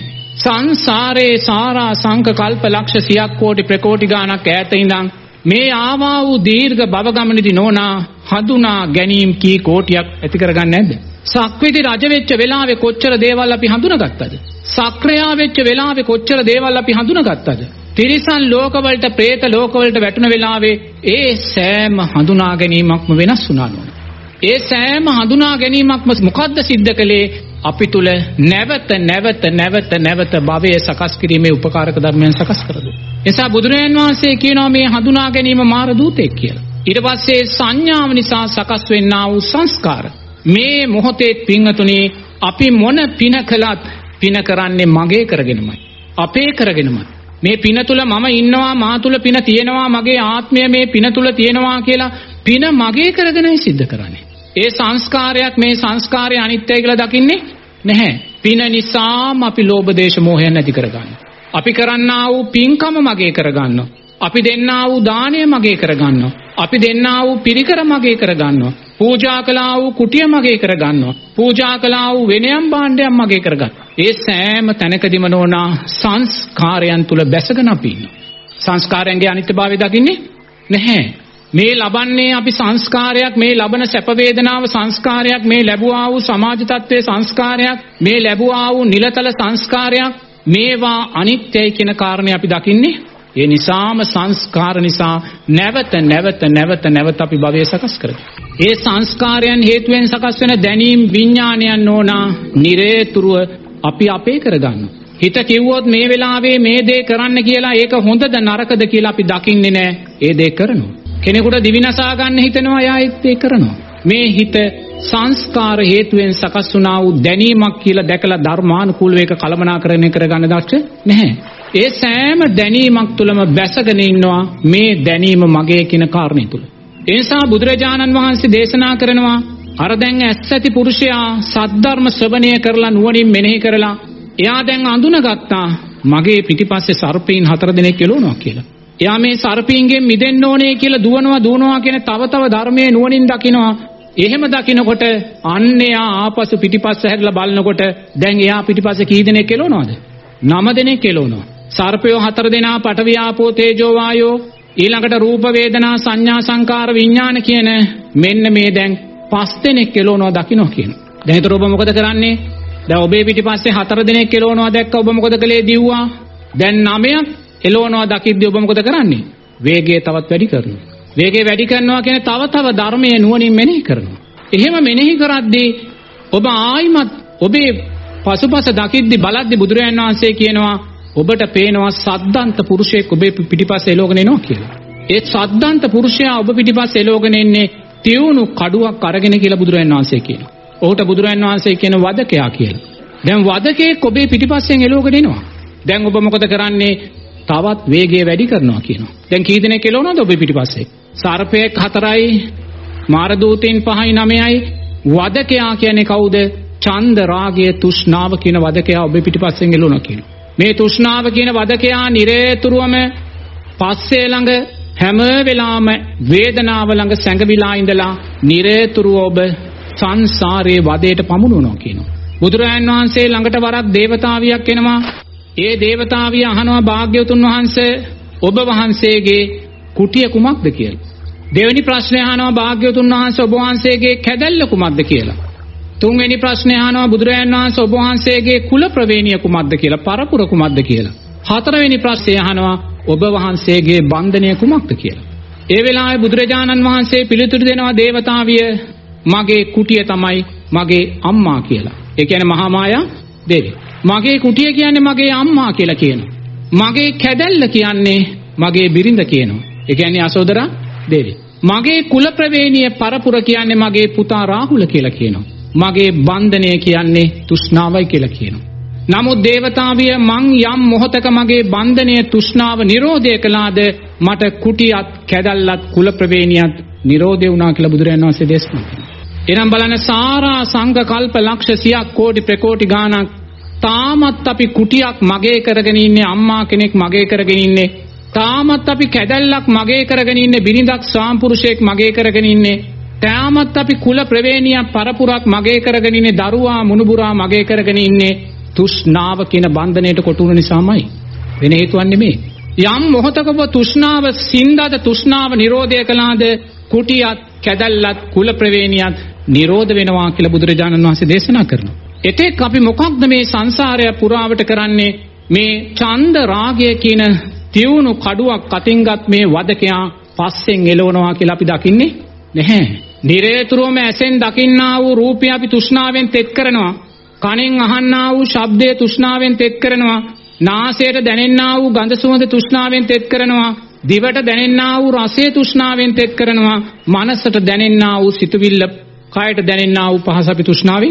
B: සංසාරේ සාරා සංක කල්ප ලක්ෂ සියක් කෝටි ප්‍රකෝටි ගානක් ඈත ඉඳන් මේ ආවා වූ දීර්ඝ භව ගමනේදී නෝනා හඳුනා ගැනීම කී කෝටියක් ඇති කරගන්නේ නැද්ද? සක්විති රජ වෙච්ච වෙලාවේ කොච්චර දේවල් අපි හඳුනාගත්තද? සක්‍රයා වෙච්ච වෙලාවේ කොච්චර දේවල් අපි හඳුනාගත්තද? තිරිසන් ලෝකවලට, പ്രേත ලෝකවලට වැටුණ වෙලාවේ ඒ සෑම හඳුනා ගැනීමක්ම වෙනස් වුණා නෝනා. ඒ සෑම හඳුනා ගැනීමක්ම මොකද්ද සිද්ධ කළේ? අපි තුල නැවත නැවත නැවත නැවත භවයේ සකස් කිරීමේ උපකාරක ධර්මයන් සකස් කරගන්න. එසා බුදුරජාන් වහන්සේ කියනවා මේ හඳුනා ගැනීම මාර දූතෙක් කියලා. ඊට පස්සේ සංඥාව නිසා සකස් වෙන්නා වූ සංස්කාර. මේ මොහොතේ පින්වතුනි අපි මොන පින කළත් පින කරන්නේ මගේ කරගෙනමයි. අපේ කරගෙනමයි. මේ පින තුල මම ඉන්නවා, මා තුල පින තියෙනවා, මගේ ආත්මය මේ පින තුල තියෙනවා කියලා පින මගේ කරගෙනයි සිද්ධ කරන්නේ. ඒ සංස්කාරයක් මේ සංස්කාරය අනිත්‍යයි කියලා දකින්නේ නැහැ. පින නිසාම අපි ලෝභ දේශ මොහයන් නැති කරගන්නවා. අපි කරන්නා වූ පින්කම මගේ කරගන්නවා. අපි දෙන්නා වූ දාණය මගේ කරගන්නවා. අපි දෙන්නා වූ පිරිකර මගේ කරගන්නවා. පූජා කළා වූ කුටිය මගේ කරගන්නවා. පූජා කළා වූ වෙනයම් භාණ්ඩයක් මගේ කරගන්නවා. ඒ සෑම තැනකදීම නෝනා සංස්කාරයන් තුල බැසගෙන අපි ඉන්නවා. සංස්කාරයන්ගේ අනිත්‍යභාවය දකින්නේ නැහැ. මේ ලබන්නේ අපි සංස්කාරයක්, මේ ලබන සැප වේදනාව සංස්කාරයක්, මේ ලැබුවා වූ සමාජ තත්ත්වයේ සංස්කාරයක්, මේ ලැබුවා වූ නිලතල සංස්කාරයක්. මේවා අනිත්‍යයි කියන කාරණේ අපි දකින්නේ. ඒ නිසාම සංස්කාර නිසා නැවත නැවත නැවත නැවත අපි භවය සකස් කරගන්නවා. ඒ සංස්කාරයන් හේතුවෙන් සකස් වෙන දැනීම් විඥානයන් නෝනා නිරේතුරුව අපි අපේ කරගන්නවා. හිත කිව්වොත් මේ වෙලාවේ මේ දේ කරන්න කියලා ඒක හොඳද නරකද කියලා අපි දකින්නේ නැහැ. ඒ දේ කරනවා. කෙනෙකුට දිවිනසා ගන්න හිතෙනවා, එයා ඒක කරනවා. මේ හිත සංස්කාර හේතුවෙන් සකස් වුණා වූ දැනීමක් කියලා දැකලා ධර්මානුකූලව ඒක කළමනාකරණය කරගන්න දැක්ක නැහැ. ඒ සෑම දැනීමක් තුළම බැසගෙන ඉන්නවා මේ දැනීම මගේ කියන කාරණේ තුල. ඒ නිසා බුදුරජාණන් වහන්සේ දේශනා කරනවා අර දැන් ඇස් ඇති පුරුෂයා සද්ධර්ම ශ්‍රවණය කරලා නුවණින් මෙනෙහි කරලා එයා දැන් අඳුනගත්තා මගේ පිටිපස්සේ සර්පීන් හතර දෙනෙක් එළවනවා කියලා. එයා මේ සර්පීන්ගෙන් මිදෙන්න ඕනේ කියලා දුවනවා දුවනවා කියන තව තව ධර්මයේ නුවණින් දකිනවා. එහෙම දකින්නකොට අන්න එයා ආපසු පිටිපස්ස හැරිලා බලනකොට දැන් එයා පිටිපස්සේ කී දෙනෙක් එළවනවද? නව දෙනෙක් එළවනවා. සර්පයෝ හතර දෙනා පඨවි ආපෝ තේජෝ වායෝ, ඊළඟට රූප වේදනා සංඥා සංකාර විඥාන කියන මෙන්න මේ දැන් පස් දෙනෙක් එළවනවා දකින්න කියන. දැන් හිතර ඔබ මොකද කරන්නේ? දැන් ඔබේ පිටිපස්සේ හතර දෙනෙක් එළවනවා දැක්ක ඔබ මොකද කළේ? දිව්වා. දැන් නවයක් එළවනවා දකිද්දී ඔබ මොකද කරන්නේ? වේගය තවත් වැඩි කරනවා. වේගය වැඩි කරනවා කියන්නේ තව තව ධර්මයේ නුවණින් මෙනෙහි කරනවා. එහෙම මෙනෙහි කරද්දී ඔබ ආයිමත් ඔබේ පසුපස දකිද්දී බලද්දී බුදුරජාණන් වහන්සේ කියනවා ඔබට පේනවා සද්දන්ත පුරුෂයෙක් ඔබේ පිටිපස්සේ එළවගෙන එනවා කියලා. ඒ සද්දන්ත පුරුෂයා ඔබ පිටිපස්සේ එළවගෙන එන්නේ තියුණු කඩුවක් අරගෙන කියලා බුදුරජාණන් වහන්සේ කියනවා. ඔහුට බුදුරජාණන් වහන්සේ කියන වදකයා කියලා. දැන් වදකෙක් ඔබේ පිටිපස්සෙන් එළවගෙන එනවා. දැන් ඔබ මොකද කරන්නේ? තවත් වේගය වැඩි කරනවා කියනවා. දැන් කී දෙනෙක් එළවනවද ඔබේ පිටිපස්සේ? සර්පයෙක් හතරයි, මාර දූතයන් පහයි නවයයි. වදකයා කියන්නේ කවුද? ඡන්ද රාගය තෘෂ්ණාව කියන වදකයා ඔබේ පිටිපස්සෙන් එළවනවා කියනවා. මේ තෘෂ්ණාව කියන වදකයා නිරේතුරුවම පස්සේ ළඟ හැම වෙලාවම වේදනාව ළඟ සැඟවිලා ඉඳලා නිරේතුරුව ඔබ සංසාරයේ වදයට පමුණුවනවා කියනවා. බුදුරජාණන් වහන්සේ ළඟට වරක් දේවතාවියක් එනවා. ඒ දේවතාවිය අහනවා භාග්‍යවතුන් වහන්සේ ඔබ වහන්සේගේ කුටිය කුමක්ද කියලා. දෙවෙනි ප්‍රශ්නය අහනවා භාග්‍යවතුන් වහන්සේ ඔබ වහන්සේගේ කැදැල්ල කුමක්ද කියලා. තුන්වෙනි ප්‍රශ්නය අහනවා බුදුරජාණන් වහන්සේ ඔබ වහන්සේගේ කුල ප්‍රවේණිය කුමක්ද කියලා, පරපුර කුමක්ද කියලා. හතරවෙනි ප්‍රශ්නය අහනවා ඔබ වහන්සේගේ බන්ධනය කුමක්ද කියලා. ඒ වෙලාවේ බුදුරජාණන් වහන්සේ පිළිතුරු දෙනවා දේවතාවිය මගේ කුටිය තමයි මගේ අම්මා කියලා. ඒ කියන්නේ මහා මායා දේවිය. මගේ කුටිය කියන්නේ මගේ අම්මා කියලා කියනවා. මගේ කැදැල්ල කියන්නේ මගේ බිරිඳ කියනවා. ඒ කියන්නේ යසෝදරා දේවිය. මගේ කුල ප්‍රවේණිය පරපුර කියන්නේ මගේ පුතා රාහුල කියලා කියනවා. මගේ බන්ධනය කියන්නේ තෘෂ්ණාවයි කියලා කියනවා. නමුත් දේවතාවිය මං යම් මොහතක මගේ බන්ධනය තෘෂ්ණාව නිරෝධය කළාද මට කුටියත් කැදැල්ලත් කුල ප්‍රවේණියත් නිරෝධය වුණා කියලා බුදුරජාණන් වහන්සේ දේශනා කළා. එනම් බලන්න සාරා සංඝ කල්ප ලක්ෂ සියක් කෝටි ප්‍රකෝටි ගාණක් තාමත් අපි කුටියක් මගේ කරගෙන ඉන්නේ, අම්මා කෙනෙක් මගේ කරගෙන ඉන්නේ. තාමත් අපි කැදැල්ලක් මගේ කරගෙන ඉන්නේ, බිරිඳක් ස්වාම්පුරුෂයෙක් මගේ කරගෙන ඉන්නේ. තාමත් අපි කුල ප්‍රවේණියක් පරපුරක් මගේ කරගෙන ඉන්නේ, දරුවා මුණුබුරා මගේ කරගෙන ඉන්නේ. තෘෂ්ණාව කියන බන්ධනයට කොටුන නිසාමයි. වෙන හේතුවක් නෙමෙයි. යම් මොහතක ඔබ තෘෂ්ණාව සින්දාද තෘෂ්ණාව නිරෝධය කළාද කුටියත් කැදැල්ලත් කුල ප්‍රවේණියත් නිරෝධ වෙනවා කියලා බුදුරජාණන් වහන්සේ දේශනා කරනවා. එතෙක් අපි මොකක්ද මේ සංසාරය පුරාවට කරන්නේ? මේ ඡන්ද රාගය කියන තියුණු කඩුවක් අතින්ගත් මේ වදකයා පස්සෙන් එළවනවා කියලා අපි දකින්නේ නැහැ. නිරේතුරුවම ඇසෙන් දකින්නා වූ රූපය අපි තෘෂ්ණාවෙන් තෙත් කරනවා. කනෙන් අහන්නා වූ ශබ්දයේ තෘෂ්ණාවෙන් තෙත් කරනවා. නාසයට දැනෙන්නා වූ ගඳ සුවඳ තෘෂ්ණාවෙන් තෙත් කරනවා. දිවට දැනෙන්නා වූ රසය තෘෂ්ණාවෙන් තෙත් කරනවා. මනසට දැනෙන්නා වූ සිතුවිල්ල, කයට දැනෙන්නා වූ පහස අපි තෘෂ්ණාවෙන්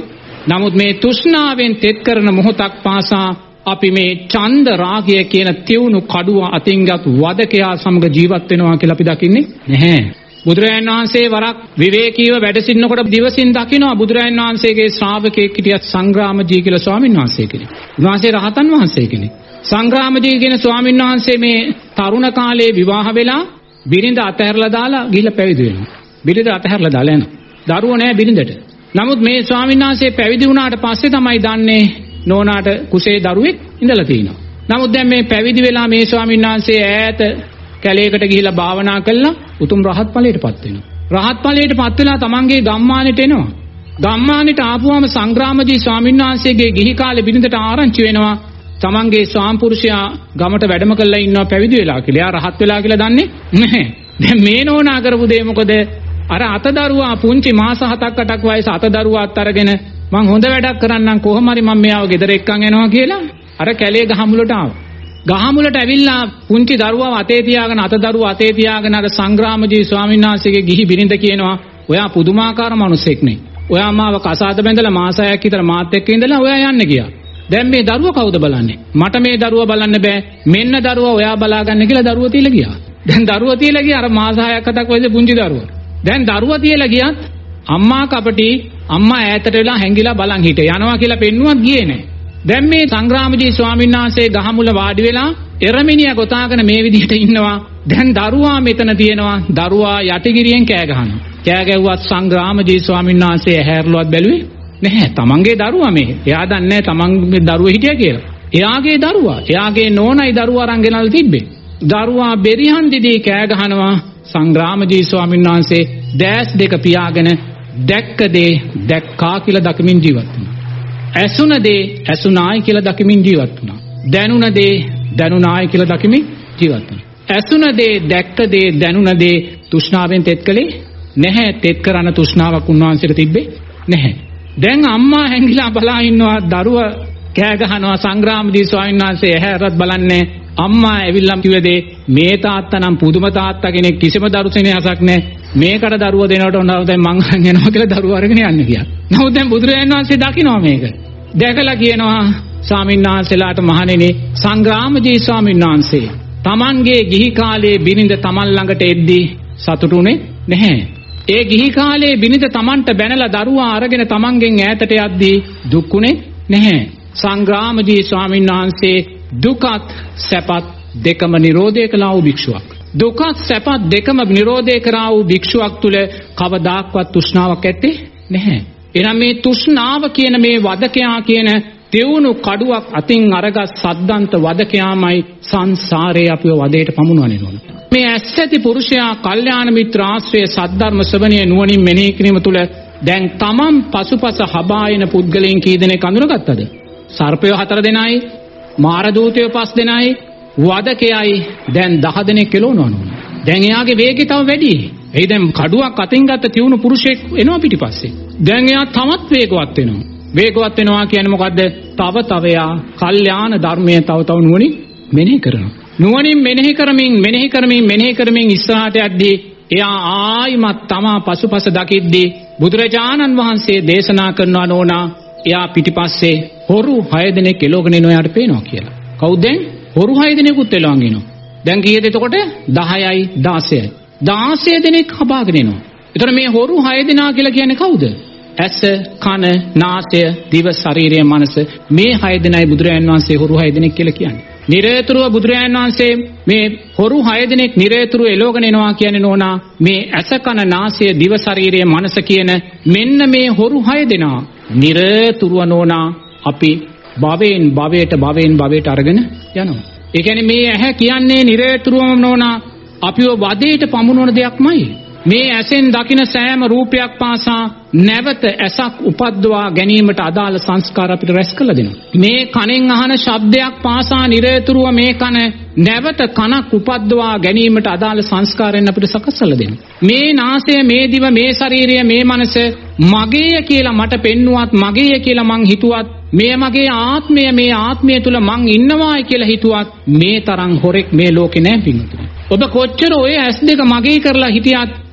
B: නමුත් මේ තෘෂ්ණාවෙන් තෙත් කරන මොහොතක් පාසා අපි මේ ඡන්ද රාගය කියන තියුණු කඩුව අතින්ගත් වදකයා සමග ජීවත් වෙනවා කියලා අපි දකින්නේ නැහැ. බුදුරජාණන් වහන්සේ වරක් විවේකීව වැඩ සිටිනකොට දිවසින් දකිනවා බුදුරජාණන් වහන්සේගේ ශ්‍රාවකයෙක් හිටියත් සංග්‍රාමජී කියලා ස්වාමීන් වහන්සේ කෙනෙක්. උන්වහන්සේ රහතන් වහන්සේ කෙනෙක්. සංග්‍රාමජී කියන ස්වාමීන් වහන්සේ මේ තරුණ කාලේ විවාහ වෙලා බිරිඳ අතහැරලා දාලා ගිහිල්ලා පැවිදි වෙනවා. බිරිඳ අතහැරලා දාලා යනවා. දරුවෝ නැහැ බිරිඳට. නමුත් මේ ස්වාමීන් වහන්සේ පැවිදි වුණාට පස්සේ තමයි දන්නේ නෝනාට කුසේ දරුවෙක් ඉඳලා තියෙනවා. නමුත් දැන් මේ පැවිදි වෙලා මේ ස්වාමීන් වහන්සේ ඈත කැලේකට ගිහිලා භාවනා කළා උතුම් රහත් ඵලයටපත් වෙනවා. රහත් ඵලයටපත් වෙලා තමන්ගේ ගම්මානෙට එනවා. ගම්මානෙට ආපුවම සංග්‍රාමජී ස්වාමීන් වහන්සේගේ ගිහි කාලේ බිරිඳට ආරංචි වෙනවා. තමන්ගේ ස්වාම්පුරුෂයා ගමට වැඩම කරලා ඉන්නවා පැවිදි වෙලා කියලා. එයා රහත් වෙලා කියලා දන්නේ නැහැ. දැන් මේ නෝනා කරපු දේ මොකද? අර අතදරුවා පුංචි මාස හතක් අටක් වයස අතදරුවාත් අරගෙන මං හොඳ වැඩක් කරන්නම් කොහොම හරි මම මෙයාව ගෙදර එක්කන් එනවා කියලා අර කැලේ ගහමුලට ආවා. ගහමුලට ඇවිල්ලා පුංචි දරුවාව අතේ තියාගෙන අතදරුවා අතේ තියාගෙන අර සංග්‍රාමජී ස්වාමීන් වහන්සේගේ ගිහි බිරිඳ කියනවා ඔයා පුදුමාකාර මිනිසෙක් නේ. ඔයා මාව කසාද බැඳලා මාස හයක් විතර මාත් එක්ක ඉඳලා ඔයා යන්න ගියා. දැන් මේ දරුවා කවුද බලන්නේ? මට මේ දරුවා බලන්න බෑ. මෙන්න දරුවා ඔයා බලාගන්න කියලා දරුවා තියලා ගියා. දැන් දරුවා තියලා ගියා අර මාස හයක් හතක් වයසේ පුංචි දරුවා. දැන් දරුවා තියලා ගියත් අම්මා කපටි අම්මා ඈතට වෙලා හැංගිලා බලන් හිටියේ. යනවා කියලා පෙන්නුවත් ගියේ නැහැ. දැන් මේ සංග්‍රාමජී ස්වාමීන් වහන්සේ ගහමුල වාඩි වෙලා එරමිනිය ගොතාගෙන මේ විදිහට ඉන්නවා. දැන් දරුවා මෙතන තියෙනවා. දරුවා යටිගිරියෙන් කෑ ගහනවා. කෑ ගැව්වත් සංග්‍රාමජී ස්වාමීන් වහන්සේ ඇහැරලුවත් බැලුවේ නැහැ. තමන්ගේ දරුවා මේ. එයා දන්නේ තමන්ගේ දරුවා හිටියා කියලා. එයාගේ දරුවා, එයාගේ නෝනයි දරුවා අරන් ගෙනල්ලා තිබ්බේ. දරුවා බෙරිහන් දිදී කෑ ගහනවා. සංග්‍රාමජී ස්වාමීන් වහන්සේ දැස් දෙක පියාගෙන දැක්ක දේ දැක්කා කියලා දකිමින් ජීවත් වුණා. ඇසුණ දේ ඇසුණායි කියලා දකිමින් ජීවත් වුණා. දැනුණ දේ දැනුණායි කියලා දකිමින් ජීවත් වුණා. ඇසුණ දේ දැක්ක දේ දැනුණ දේ තෘෂ්ණාවෙන් තෙත් කළේ නැහැ. තෙත් කරන තෘෂ්ණාවක් උන්වහන්සේට තිබ්බේ නැහැ. දැන් අම්මා හැංගිලා බලා ඉන්නවා දරුවා කෑ ගහනවා. සංග්‍රාමජී ස්වාමීන් වහන්සේ ඇහැරත් බලන්නේ. අම්මා ඇවිල්ලා කිව්වේදී මේ තාත්තා නම් පුදුම තාත්තා කෙනෙක් කිසිම දරුසෙනෙහසක් නැහැ. මේකට දරුවා දෙනවට උනව දැන් මං අරන් යනවා කියලා දරුවා අරගෙන යන්න ගියා. නමුත් දැන් බුදුරජාණන් වහන්සේ දකිනවා මේක. දැකලා කියනවා ස්වාමීන් වහන්සේලාට මහණෙනි සංග්‍රාමජී ස්වාමීන් වහන්සේ තමන්ගේ ගිහි කාලේ බිරිඳ තමන් ළඟට එද්දී සතුටුුනේ නැහැ. ඒ ගිහි කාලේ බිරිඳ තමන්ට බැනලා දරුවා අරගෙන තමන්ගෙන් ඈතට යද්දී දුක්ුනේ නැහැ. සංග්‍රාමජී ස්වාමීන් වහන්සේ දුකත් සැපත් දෙකම නිරෝධය කළා වූ භික්ෂුවක්. දුකත් සැපත් දෙකම නිරෝධය කරා වූ භික්ෂුවක් තුල කවදාක්වත් තෘෂ්ණාවක් ඇත්තේ නැහැ. එනම් මේ තෘෂ්ණාව කියන මේ වදකයා කියන තෙවුණු කඩුවක් අතින් අරගත් සද්දන්ත වදකයාමයි සංසාරේ අපිව වදයට පමුණවන්නේ නෝන. මේ ඇස්සැති පුරුෂයා කල්යාණ මිත්‍ර ආශ්‍රය සද්ධර්ම ශ්‍රවණය නුවණින් මෙනෙහි කිරීම තුල දැන් තමන් පසුපස හබායන පුද්ගලයන් කී දෙනෙක් අඳුරගත්තද? සර්පය හතර දෙනයි, මාර දූතයෝ පස් දෙනයි, වදකයයි දැන් දහ දෙනෙක් කෙලවනවා නෝන. දැන් එයාගේ වේගය තව වැඩි. එයි දැන් කඩුවක් අතින් ගත්ත තියුණු පුරුෂයෙක් එනවා පිටිපස්සේ. දැන් එයා තවත් වේගවත් වෙනවා. වේගවත් වෙනවා කියන්නේ මොකද්ද? තව තව එයා කල්යාණ ධර්මයේ තව තව නුවණින් මෙනෙහි කරනවා. නුවණින් මෙනෙහි කරමින් මෙනෙහි කරමින් මෙනෙහි කරමින් ඉස්සරහට යද්දී එයා ආයිමත් තමා පසුපස දකිද්දී බුදුරජාණන් වහන්සේ දේශනා කරනවා නෝනා එයා පිටිපස්සේ හොරු හය දෙනෙක් එළවගෙන එනවා යාට පේනවා කියලා. කවුද දැන්? හොරු හය දෙනෙකුත් එළවන් එනවා. දැන් කීයද එතකොට? දහයයි දාසයයි. දාසය දෙනෙක් හබාගෙන එනවා. එතකොට මේ හොරු හය දෙනා කියලා කියන්නේ කවුද? ඇස, කන, නාසය, දිව, ශරීරය, මනස මේ හය දෙනයි බුදුරජාණන් වහන්සේ හොරු හය දෙනෙක් කියලා කියන්නේ. නිරේතුරුව බුදුරජාණන් වහන්සේ මේ හොරු හය දෙනෙක් නිරේතුරුව එළවගෙන එනවා කියන්නේ නෝනා මේ ඇස, කන, නාසය, දිව, ශරීරය, මනස කියන මෙන්න මේ හොරු හය දෙනා නිරේතුරුව නෝනා අපි භවයෙන් භවයට භවයෙන් භවයට අරගෙන යනවා. ඒ කියන්නේ මේ ඇහැ කියන්නේ නිරේතුරුවම නෝනා අපිව වදේට පමුණවන දෙයක්මයි. මේ ඇසෙන් දකින සෑම රූපයක් පාසා නැවත ඇසක් උපද්දවා ගැනීමට අදාළ සංස්කාර අපිට රැස් කළ දෙනවා. මේ කනෙන් අහන ශබ්දයක් පාසා නිරේතුරුව මේ කන නැවත කනක් උපද්දවා ගැනීමට අදාළ සංස්කාරයෙන් අපිට සකස්සලා දෙනවා. මේ නාසය, මේ දිව, මේ ශරීරය, මේ මනස මගේය කියලා මට පෙන්නුවත්, මගේය කියලා මං හිතුවත්, මේ මගේ ආත්මය, මේ ආත්මය තුල මං ඉන්නවායි කියලා හිතුවත් මේ තරම් හොරෙක් මේ ලෝකේ නැහැ පින්තුනි. ඔබ කොච්චර ඔය ඇස් දෙක මගේ කරලා හිටියත්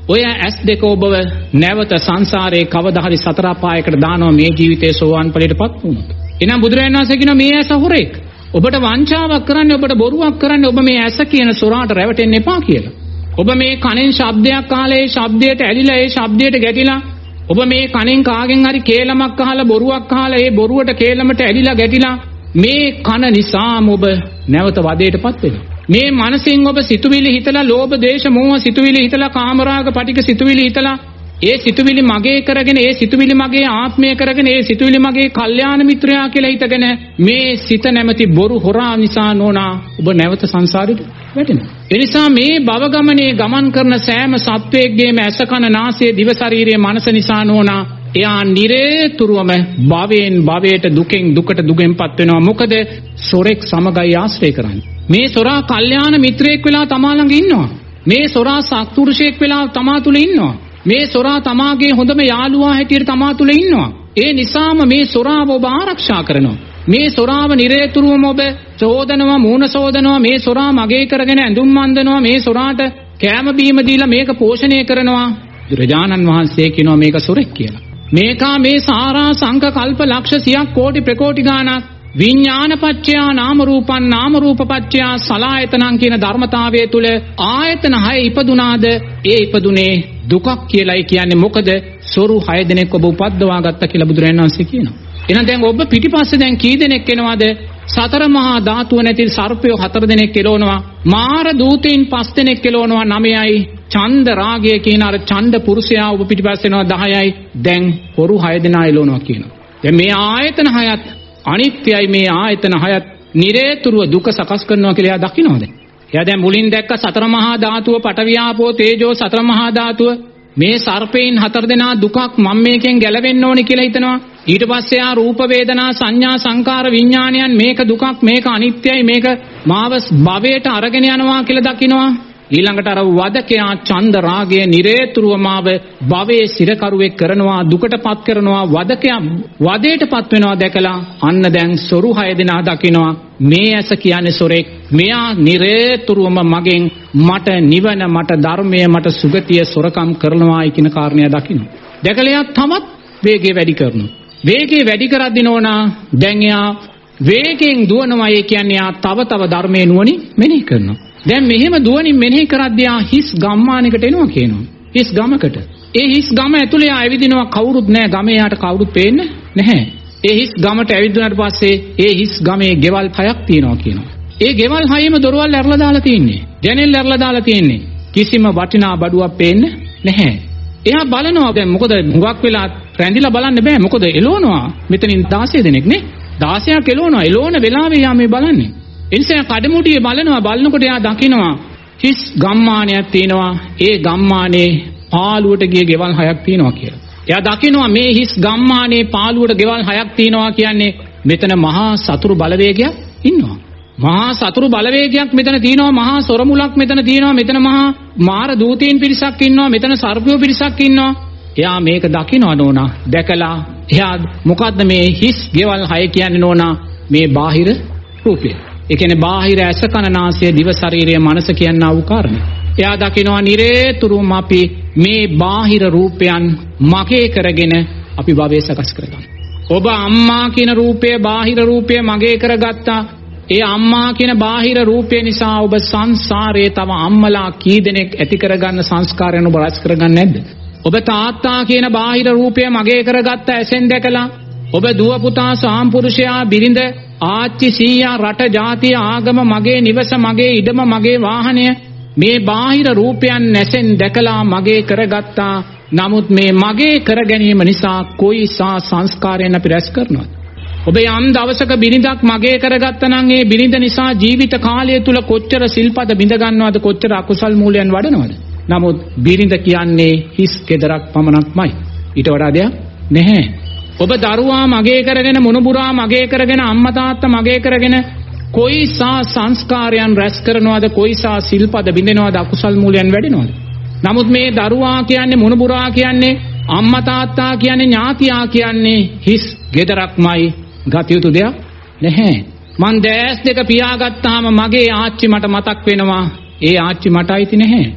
B: ඔය ඇස් දෙක ඔබව නැවත සංසාරේ කවදා හරි සතර පායකට දානවා මේ ජීවිතේ සෝවාන් ඵලයටපත් වුණොත්. එහෙනම් බුදුරජාණන් වහන්සේ කියනවා මේ ඇස හොරෙක්. ඔබට වංචාවක් කරන්නේ, ඔබට බොරුවක් කරන්නේ, ඔබ මේ ඇස කියන සොරාට රැවටෙන්න එපා කියලා. ඔබ මේ කනෙන් ශබ්දයක් අහලා ඒ ශබ්දයට ඇලිලා ඒ ශබ්දයට ගැටිලා, ඔබ මේ කනෙන් කාගෙන් හරි කේලමක් අහලා බොරුවක් අහලා ඒ බොරුවට කේලමට ඇලිලා ගැටිලා මේ කන නිසාම ඔබ නැවත වදයටපත් වෙනවා. මේ මනසින් ඔබ සිතුවිලි හිතලා ලෝභ දේශ මෝහ සිතුවිලි හිතලා කාමරාග පටික සිතුවිලි හිතලා ඒ සිතුවිලි මගේ කරගෙන ඒ සිතුවිලි මගේ ආත්මය කරගෙන ඒ සිතුවිලි මගේ කල්යාණ මිත්‍රයා කියලා හිතගෙන මේ සිත නැමැති බොරු හොරා නිසා නෝනා ඔබ නැවත සංසාරෙට වැටෙනවා. ඒ නිසා මේ භව ගමනේ ගමන් කරන සෑම සත්වයකගේම ඇස කන නාසය දිව ශරීරයේ මනස නිසා නෝනා එයා නිරේතුරුවම භවයෙන් භවයට දුකෙන් දුකට දුකෙන්පත් වෙනවා. මොකද සොරෙක් සමගයි ආශ්‍රය කරන්නේ. මේ සොරා කල්යාණ මිත්‍රයෙක් වෙලා තමා ළඟ ඉන්නවා. මේ සොරා සත්පුරුෂයෙක් වෙලා තමා තුල ඉන්නවා. මේ සොරා තමාගේ හොඳම යාළුවා හැටියට තමා තුල ඉන්නවා. ඒ නිසාම මේ සොරාව ඔබ ආරක්ෂා කරනවා. මේ සොරාව නිරේතුරුවම ඔබ චෝදනවා, මූණ සෝදනවා. මේ සොරා මගේ කරගෙන ඇඳුම් අඳිනවා. මේ සොරාට කෑම බීම දීලා මේක පෝෂණය කරනවා. බුදුරජාණන් වහන්සේ කියනවා මේක සොරෙක් කියලා. මේකා මේ සාරා සංක කල්ප ලක්ෂ සියක් කෝටි ප්‍රකෝටි ගානක් විඥානපච්චයා නාම රූපං නාම රූපපච්චයා සලආයතනං කියන ධර්මතාවයේ තුල ආයතන හය ඉපදුනාද ඒ ඉපදුනේ දුකක් කියලායි කියන්නේ. මොකද සොරු හය දෙනෙක් ඔබ උපද්දවා ගත්තා කියලා බුදුරජාණන් වහන්සේ කියනවා. එහෙනම් දැන් ඔබ පිටිපස්සේ දැන් කී දෙනෙක් එනවද? සතර මහා ධාතුව නැති සර්පයෝ හතර දෙනෙක් කෙලවනවා. මාර දූතයින් පස් දෙනෙක් කෙලවනවා නවයයි. ඡන්ද රාගය කියන අර ඡන්ද පුරුෂයා ඔබ පිටිපස්සේ එනවා දහයයි. දැන් හොරු හය දෙනා එළවනවා කියනවා. දැන් මේ ආයතන හයත් අනිත්‍යයි. මේ ආයතන හයත් නිරේතුරුව දුක සකස් කරනවා කියලා එයා දකින්නවද? එයා දැන් මුලින් දැක්ක සතර මහා ධාතුව පඨවි ආපෝ තේජෝ සතර මහා ධාතුව මේ සර්පේන් හතර දෙනා දුකක් මම මේකෙන් ගැලවෙන්න ඕනේ කියලා හිතනවා. ඊට පස්සේ ආ රූප වේදනා සංඥා සංකාර විඥානයන් මේක දුකක් මේක අනිත්‍යයි මේක මාව භවයට අරගෙන යනවා කියලා දකිනවා. ඊළඟට අර වදකයා ඡන්ද රාගය නිරේතුරුව මාව භවයේ සිරකරුවෙක් කරනවා, දුකටපත් කරනවා, වදකයා වදයටපත් වෙනවා දැකලා අන්න දැන් සොරු හය දෙනා දකිනවා මේ ඇස කියන්නේ සොරෙක්. මෙයා නිරේතුරුවම මගෙන් මට නිවන මට ධර්මය මට සුගතිය සොරකම් කරනවායි කියන කාරණය දකිනවා. දැකලා එයා තමත් වේගය වැඩි කරනවා. වේගය වැඩි කරද්දී නෝනා දැන් එයා වේගෙන් දුවනවා. ඒ කියන්නේ එයා තව තව ධර්මයේ නුවණින් මෙනෙහි කරනවා. දැන් මෙහෙම දුවනින් මෙනෙහි කරද්දී ආ හිස් ගම්මානයකට එනවා කියනවා. හිස් ගමකට. ඒ හිස් ගම ඇතුලේ ආ ඇවිදිනවා කවුරුත් නැහැ. ගමේ යාට කවුරුත් පේන්නේ නැහැ. ඒ හිස් ගමට ඇවිදුනාට පස්සේ ඒ හිස් ගමේ ගෙවල් හයක් තියෙනවා කියනවා. ඒ ගෙවල් හයෙම දොරවල් ඇරලා දාලා තියෙන්නේ. ජනෙල් ඇරලා දාලා තියෙන්නේ. කිසිම වටිනා බඩුවක් පේන්නේ නැහැ. එයා බලනවා දැන් මොකද හුඟක් වෙලා රැඳිලා බලන්න බෑ. මොකද එළවනවා මෙතනින් දාසය දෙනෙක් නේ. දාසයක් එළවනවා. එළවන වෙලාවේ යා මේ බලන්නේ. එනිසා කඩමුඩියේ බලනවා. බලනකොට එයා දකිනවා හිස් ගම්මානයක් තියෙනවා. ඒ ගම්මානේ පාළුවට ගිය ගෙවල් හයක් තියෙනවා කියලා. එයා දකිනවා මේ හිස් ගම්මානේ පාළුවට ගෙවල් හයක් තියෙනවා කියන්නේ මෙතන මහා සතුරු බලවේගයක් ඉන්නවා. මහා සතුරු බලවේගයක් මෙතන තියෙනවා. මහා සොරමුලක් මෙතන තියෙනවා. මෙතන මහා මාර දූතීන් පිරිසක් ඉන්නවා. මෙතන සර්පයෝ පිරිසක් ඉන්නවා. එයා මේක දකිනවා නෝනා. දැකලා එයා මොකද්ද මේ හිස් ගෙවල් හය කියන්නේ නෝනා? මේ බාහිර රූපය. ඒ කියන්නේ බාහිර ඇස කන නාසය දිව ශරීරය මනස කියනා වූ කාරණේ. එයා දකිනවා නිරේතුරුම අපි මේ බාහිර රූපයන් මගේ කරගෙන අපි භවය සකස් කරගන්නවා. ඔබ අම්මා කියන රූපය බාහිර රූපය මගේ කරගත්තා. ඒ අම්මා කියන බාහිර රූපය නිසා ඔබ සංසාරයේ තව අම්මලා කී දෙනෙක් ඇති කරගන්න සංස්කාරයන් ඔබ රැස් කරගන්නේ නැද්ද? ඔබ තාත්තා කියන බාහිර රූපය මගේ කරගත්ත ඇසෙන් දැකලා ඔබ දුව පුතා සාම්පුරුෂයා බිරිඳ ආච්චි සීයා රට ජාතිය ආගම මගේ නිවස මගේ ඉඩම මගේ වාහනය මේ බාහිර රූපයන් නැසෙන් දැකලා මගේ කරගත්තා. නමුත් මේ මගේ කර ගැනීම නිසා කොයිසා සංස්කාරයන් අපි රැස් කරනවද? ඔබ යම් දවසක බිරිඳක් මගේ කරගත්තා නම් ඒ බිරිඳ නිසා ජීවිත කාලය තුල කොච්චර සිල්පද බිඳ ගන්නවද, කොච්චර අකුසල් මූලයන් වඩනවද? නමුත් බිරිඳ කියන්නේ හිස් කෙදරක් පමණක්මයි. ඊට වඩා දෙයක් නැහැ. ඔබ දරුවා මගේ කරගෙන මුණුබුරා මගේ කරගෙන අම්මා තාත්තා මගේ කරගෙන කොයිසා සංස්කාරයන් රැස් කරනවද, කොයිසා සිල්පද බිඳිනවද, අකුසල් මූලයන් වැඩෙනවද? නමුත් මේ දරුවා කියන්නේ මුණුබුරා කියන්නේ අම්මා තාත්තා කියන්නේ ඥාතියා කියන්නේ හිස් ගෙදරක්මයි. ගතියුතු දෙයක් නැහැ. මං දැස් දෙක පියාගත්තාම මගේ ආච්චි මට මතක් වෙනවා. ඒ ආච්චි මට අයිති නැහැ.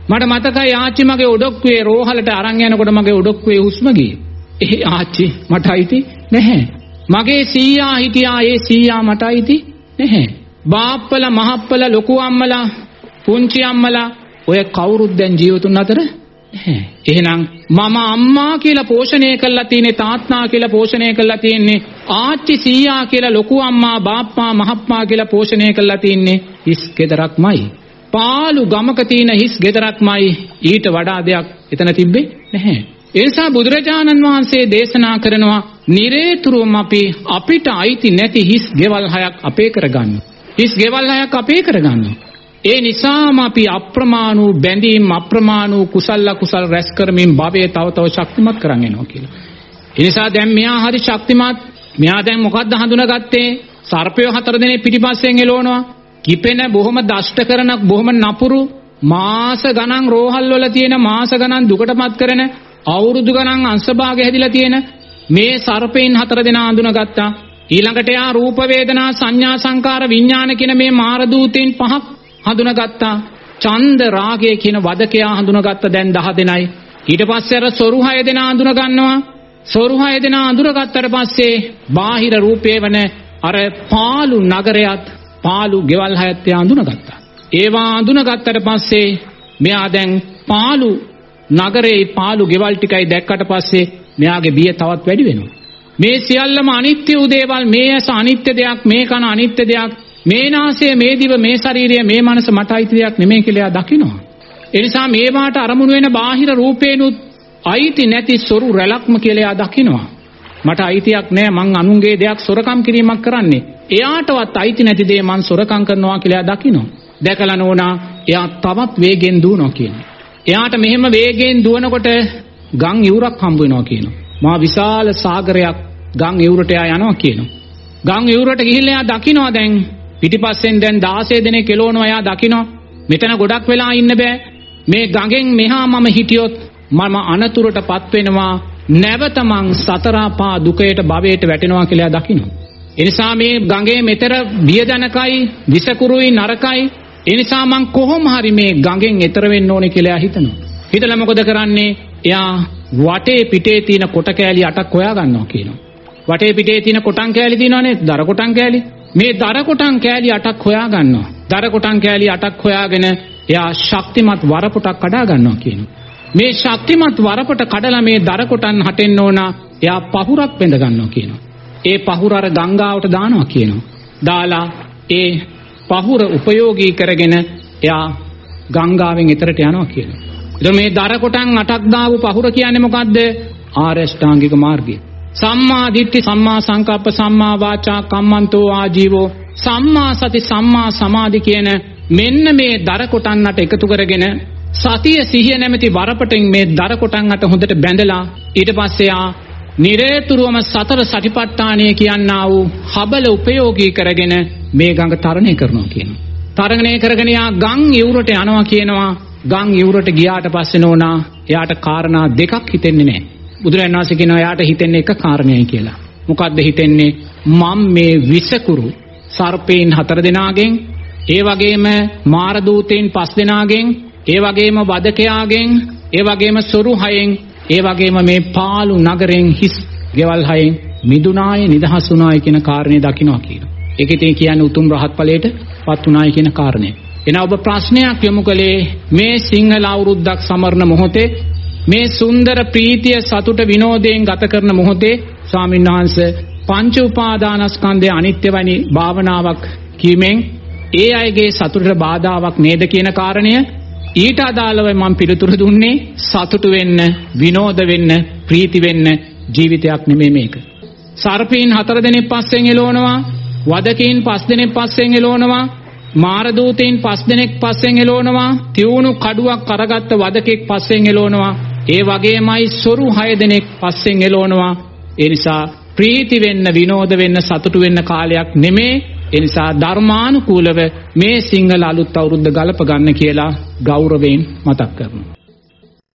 B: මට මතකයි ආච්චි මගේ ඔඩොක්කුවේ රෝහලට අරන් යනකොට මගේ ඔඩොක්කුවේ හුස්ම ගියේ. ඒ ආච්චි මට අයිති නැහැ. මගේ සීයා හිටියා ඒ සීයා මට අයිති නැහැ. බාප්පලා මහප්පලා ලොකු අම්මලා පුංචි අම්මලා ඔය කවුරුත් දැන් ජීවතුන් අතර නැහැ. එහෙනම් මම අම්මා කියලා පෝෂණය කරලා තියෙන්නේ තාත්තා කියලා පෝෂණය කරලා තියෙන්නේ ආච්චි සීයා කියලා ලොකු අම්මා බාප්පා මහප්පා කියලා පෝෂණය කරලා තියෙන්නේ හිස් ගෙදරක්මයි. පාළු ගමක තියෙන හිස් ගෙදරක්මයි. ඊට වඩා දෙයක් එතන තිබ්බේ නැහැ. ඒ නිසා බුදුරජාණන් වහන්සේ දේශනා කරනවා නිරේතුරුවම අපි අපිට අයිති නැති හිස් ගෙවල් හයක් අපේ කරගන්න. හිස් ගෙවල් හයක් අපේ කරගන්න. ඒ නිසාම අපි අප්‍රමාණ වූ බැඳීම් අප්‍රමාණ වූ කුසල කුසල රැස් කරමින් භවයේ තව තව ශක්තිමත් කරන් යනවා කියලා. ඒ නිසා දැන් මෙයා හරි ශක්තිමත්. මෙයා දැන් මොකද්ද හඳුනාගත්තේ? සර්පය හතර දෙනෙක් පිටිපස්සෙන් එළවනවා. කිපෙන බොහොම දෂ්ට කරන බොහොම නපුරු මාස ගණන් රෝහල් වල තියෙන මාස ගණන් දුකටපත් කරන අවුරුදු ගණන් අංශභාගය හැදිලා තියෙන මේ සර්පයින් හතර දෙනා හඳුනාගත්තා. ඊළඟට යා රූප වේදනා සංඥා සංකාර විඥාන කියන මේ මාර දූතීන් පහක් හඳුනාගත්තා. ඡන්ද රාගය කියන වදකයා හඳුනාගත්ත දැන් දහ දෙනයි. ඊට පස්සේ අර සොරු හය දෙනා හඳුනා ගන්නවා. සොරු හය දෙනා හඳුනාගත්තට පස්සේ බාහිර රූපේ වන අර පාළු නගරයත් පාළු ගෙවල් හයත් යා හඳුනාගත්තා. ඒවා හඳුනාගත්තට පස්සේ මෙයා දැන් පාළු නගරේ පාළු ගෙවල් ටිකයි දැක්කට පස්සේ මෙයාගේ බිය තවත් වැඩි වෙනවා. මේ සියල්ලම අනිත්‍ය වූ දේවල්, මේ ඇස අනිත්‍ය දෙයක්, මේ කන අනිත්‍ය දෙයක්, මේ නාසය, මේ දිව, මේ ශරීරය, මේ මනස මට අයිති දෙයක් නෙමෙයි කියලා එයා දකිනවා. ඒ නිසා මේවාට අරමුණු වෙන බාහිර රූපේනුත් අයිති නැති සොරු රැලක්ම කියලා එයා දකිනවා. මට අයිතියක් නෑ, මං අනුන්ගේ දෙයක් සොරකම් කිරීමක් කරන්නේ. එයාටවත් අයිති නැති දේ මං සොරකම් කරනවා කියලා එයා දකිනවා. දැකලා නෝනා එයා තවත් වේගෙන් දුවනවා කියනවා. එයාට මෙහෙම වේගෙන් දුවනකොට ගම් යුරක් හම්බ වෙනවා කියනවා. මා විශාල සාගරයක් ගම් යුරට එයා යනවා කියනවා. ගම් යුරට ගිහිල්ලා එයා දකිනවා දැන් පිටිපස්සෙන් දැන් දාසය දෙනෙක් එළවනවා. එයා දකිනවා මෙතන ගොඩක් වෙලා ඉන්න බෑ. මේ ගඟෙන් මෙහා මම හිටියොත් මම අනතුරටපත් වෙනවා. නැවත මං සතරපා දුකයට භවයට වැටෙනවා කියලා එයා දකිනවා. ඒ නිසා මේ ගඟේ මෙතර බියදනකයි, විසකුරුයි, නරකයි. ඒ නිසා මං කොහොම හරි මේ ගඟෙන් එතර වෙන්න ඕනේ කියලා එයා හිතනවා. හිතලා මොකද කරන්නේ? එයා වටේ පිටේ තියෙන කොට කෑලි අටක් හොයා ගන්නවා කියනවා. වටේ පිටේ තියෙන කොටන් කෑලි තියෙනවනේ, දර කොටන් කෑලි. මේ දර කොටන් කෑලි අටක් හොයා ගන්නවා. දර කොටන් කෑලි අටක් හොයාගෙන එයා ශක්තිමත් වරපොටක් කඩා ගන්නවා කියනවා. මේ ශක්තිමත් වරපොට කඩලා මේ දර කොටන් හටෙන්න ඕන. එයා පහුරක් බැඳ ගන්නවා කියනවා. ඒ පහුර අර ගංගාවට දානවා කියනවා. දාලා ඒ පහුර උපයෝගී කරගෙන එයා ගංගාවෙන් එතරට යනවා කියනවා. එතකොට මේ දර කොටන් අටක් දාපු පහුර කියන්නේ මොකද්ද? ආරෂ්ඨාංගික මාර්ගය. සම්මා දිට්ඨි, සම්මා සංකප්ප, සම්මා වාචා, කම්මන්තෝ ආජීවෝ, සම්මා සති, සම්මා සමාධි කියන මෙන්න මේ දර කොටන් අට එකතු කරගෙන සතිය සිහිය නැමැති වරපටෙන් මේ දර කොටන් අට හොඳට බැඳලා ඊට පස්සේ ආ නිරේතුරුවම සතර සටිපට්ඨානය කියනා වූ හබල උපයෝගී කරගෙන මේ ගඟ තරණය කරනවා කියනවා. තරණය කරගෙන යා ගම් යුරට යනවා කියනවා. ගම් යුරට ගියාට පස්සේ නෝනා එයාට කාරණා දෙකක් හිතෙන්නේ නැහැ. බුදුරජාණන් වහන්සේ කියනවා එයාට හිතෙන්නේ එක කාරණයයි කියලා. මොකද්ද හිතෙන්නේ? මම මේ විසකුරු සර්පේන් හතර දෙනාගෙන්, ඒ වගේම මාර දූතෙන් පස් දෙනාගෙන්, ඒ වගේම වදකයාගෙන්, ඒ වගේම සොරු හයෙන්, ඒ වගේම මේ පාළු නගරෙන් හිස් ගෙවල් හයෙන් මිදුනාය, නිදහස් වුණාය කියන කාරණේ දකින්නවා කියනවා. ඒකෙත් කියන්නේ උතුම් රහත් ඵලයට පත් වුණාය කියන කාරණේ. එනවා ඔබ ප්‍රශ්නයක් යොමු කළේ මේ සිංහල අවුරුද්දක් සමරන මොහොතේ, මේ සුන්දර ප්‍රීතිය සතුට විනෝදයෙන් ගත කරන මොහොතේ ස්වාමීන් වහන්සේ පංච උපාදානස්කන්ධය අනිත්‍ය වැනි භාවනාවක් කීමෙන් ඒ අයගේ සතුටට බාධාවක් නේද කියන කාරණය ඊට අදාළව මම පිළිතුරු දුන්නේ. සතුටු වෙන්න, විනෝද වෙන්න, ප්‍රීති වෙන්න ජීවිතයක් නෙමෙයි මේක. සර්පීන් හතර දෙනෙක් පස්සෙන් එළවනවා, වදකීන් පස් දෙනෙක් පස්සෙන් එළවනවා, මාර දූතීන් පස් දෙනෙක් පස්සෙන් එළවනවා, තියුණු කඩුවක් කරගත්ත වදකෙක් පස්සෙන් එළවනවා. ඒ වගේමයි සොරු හය දෙනෙක් පස්සෙන් එළවනවා. ඒ නිසා ප්‍රීති වෙන්න, විනෝද වෙන්න, සතුටු වෙන්න කාලයක් නෙමෙයි. ඒ නිසා ධර්මානුකූලව මේ සිංහල අලුත් අවුරුද්ද ගලප ගන්න කියලා ගෞරවයෙන් මතක් කරනවා.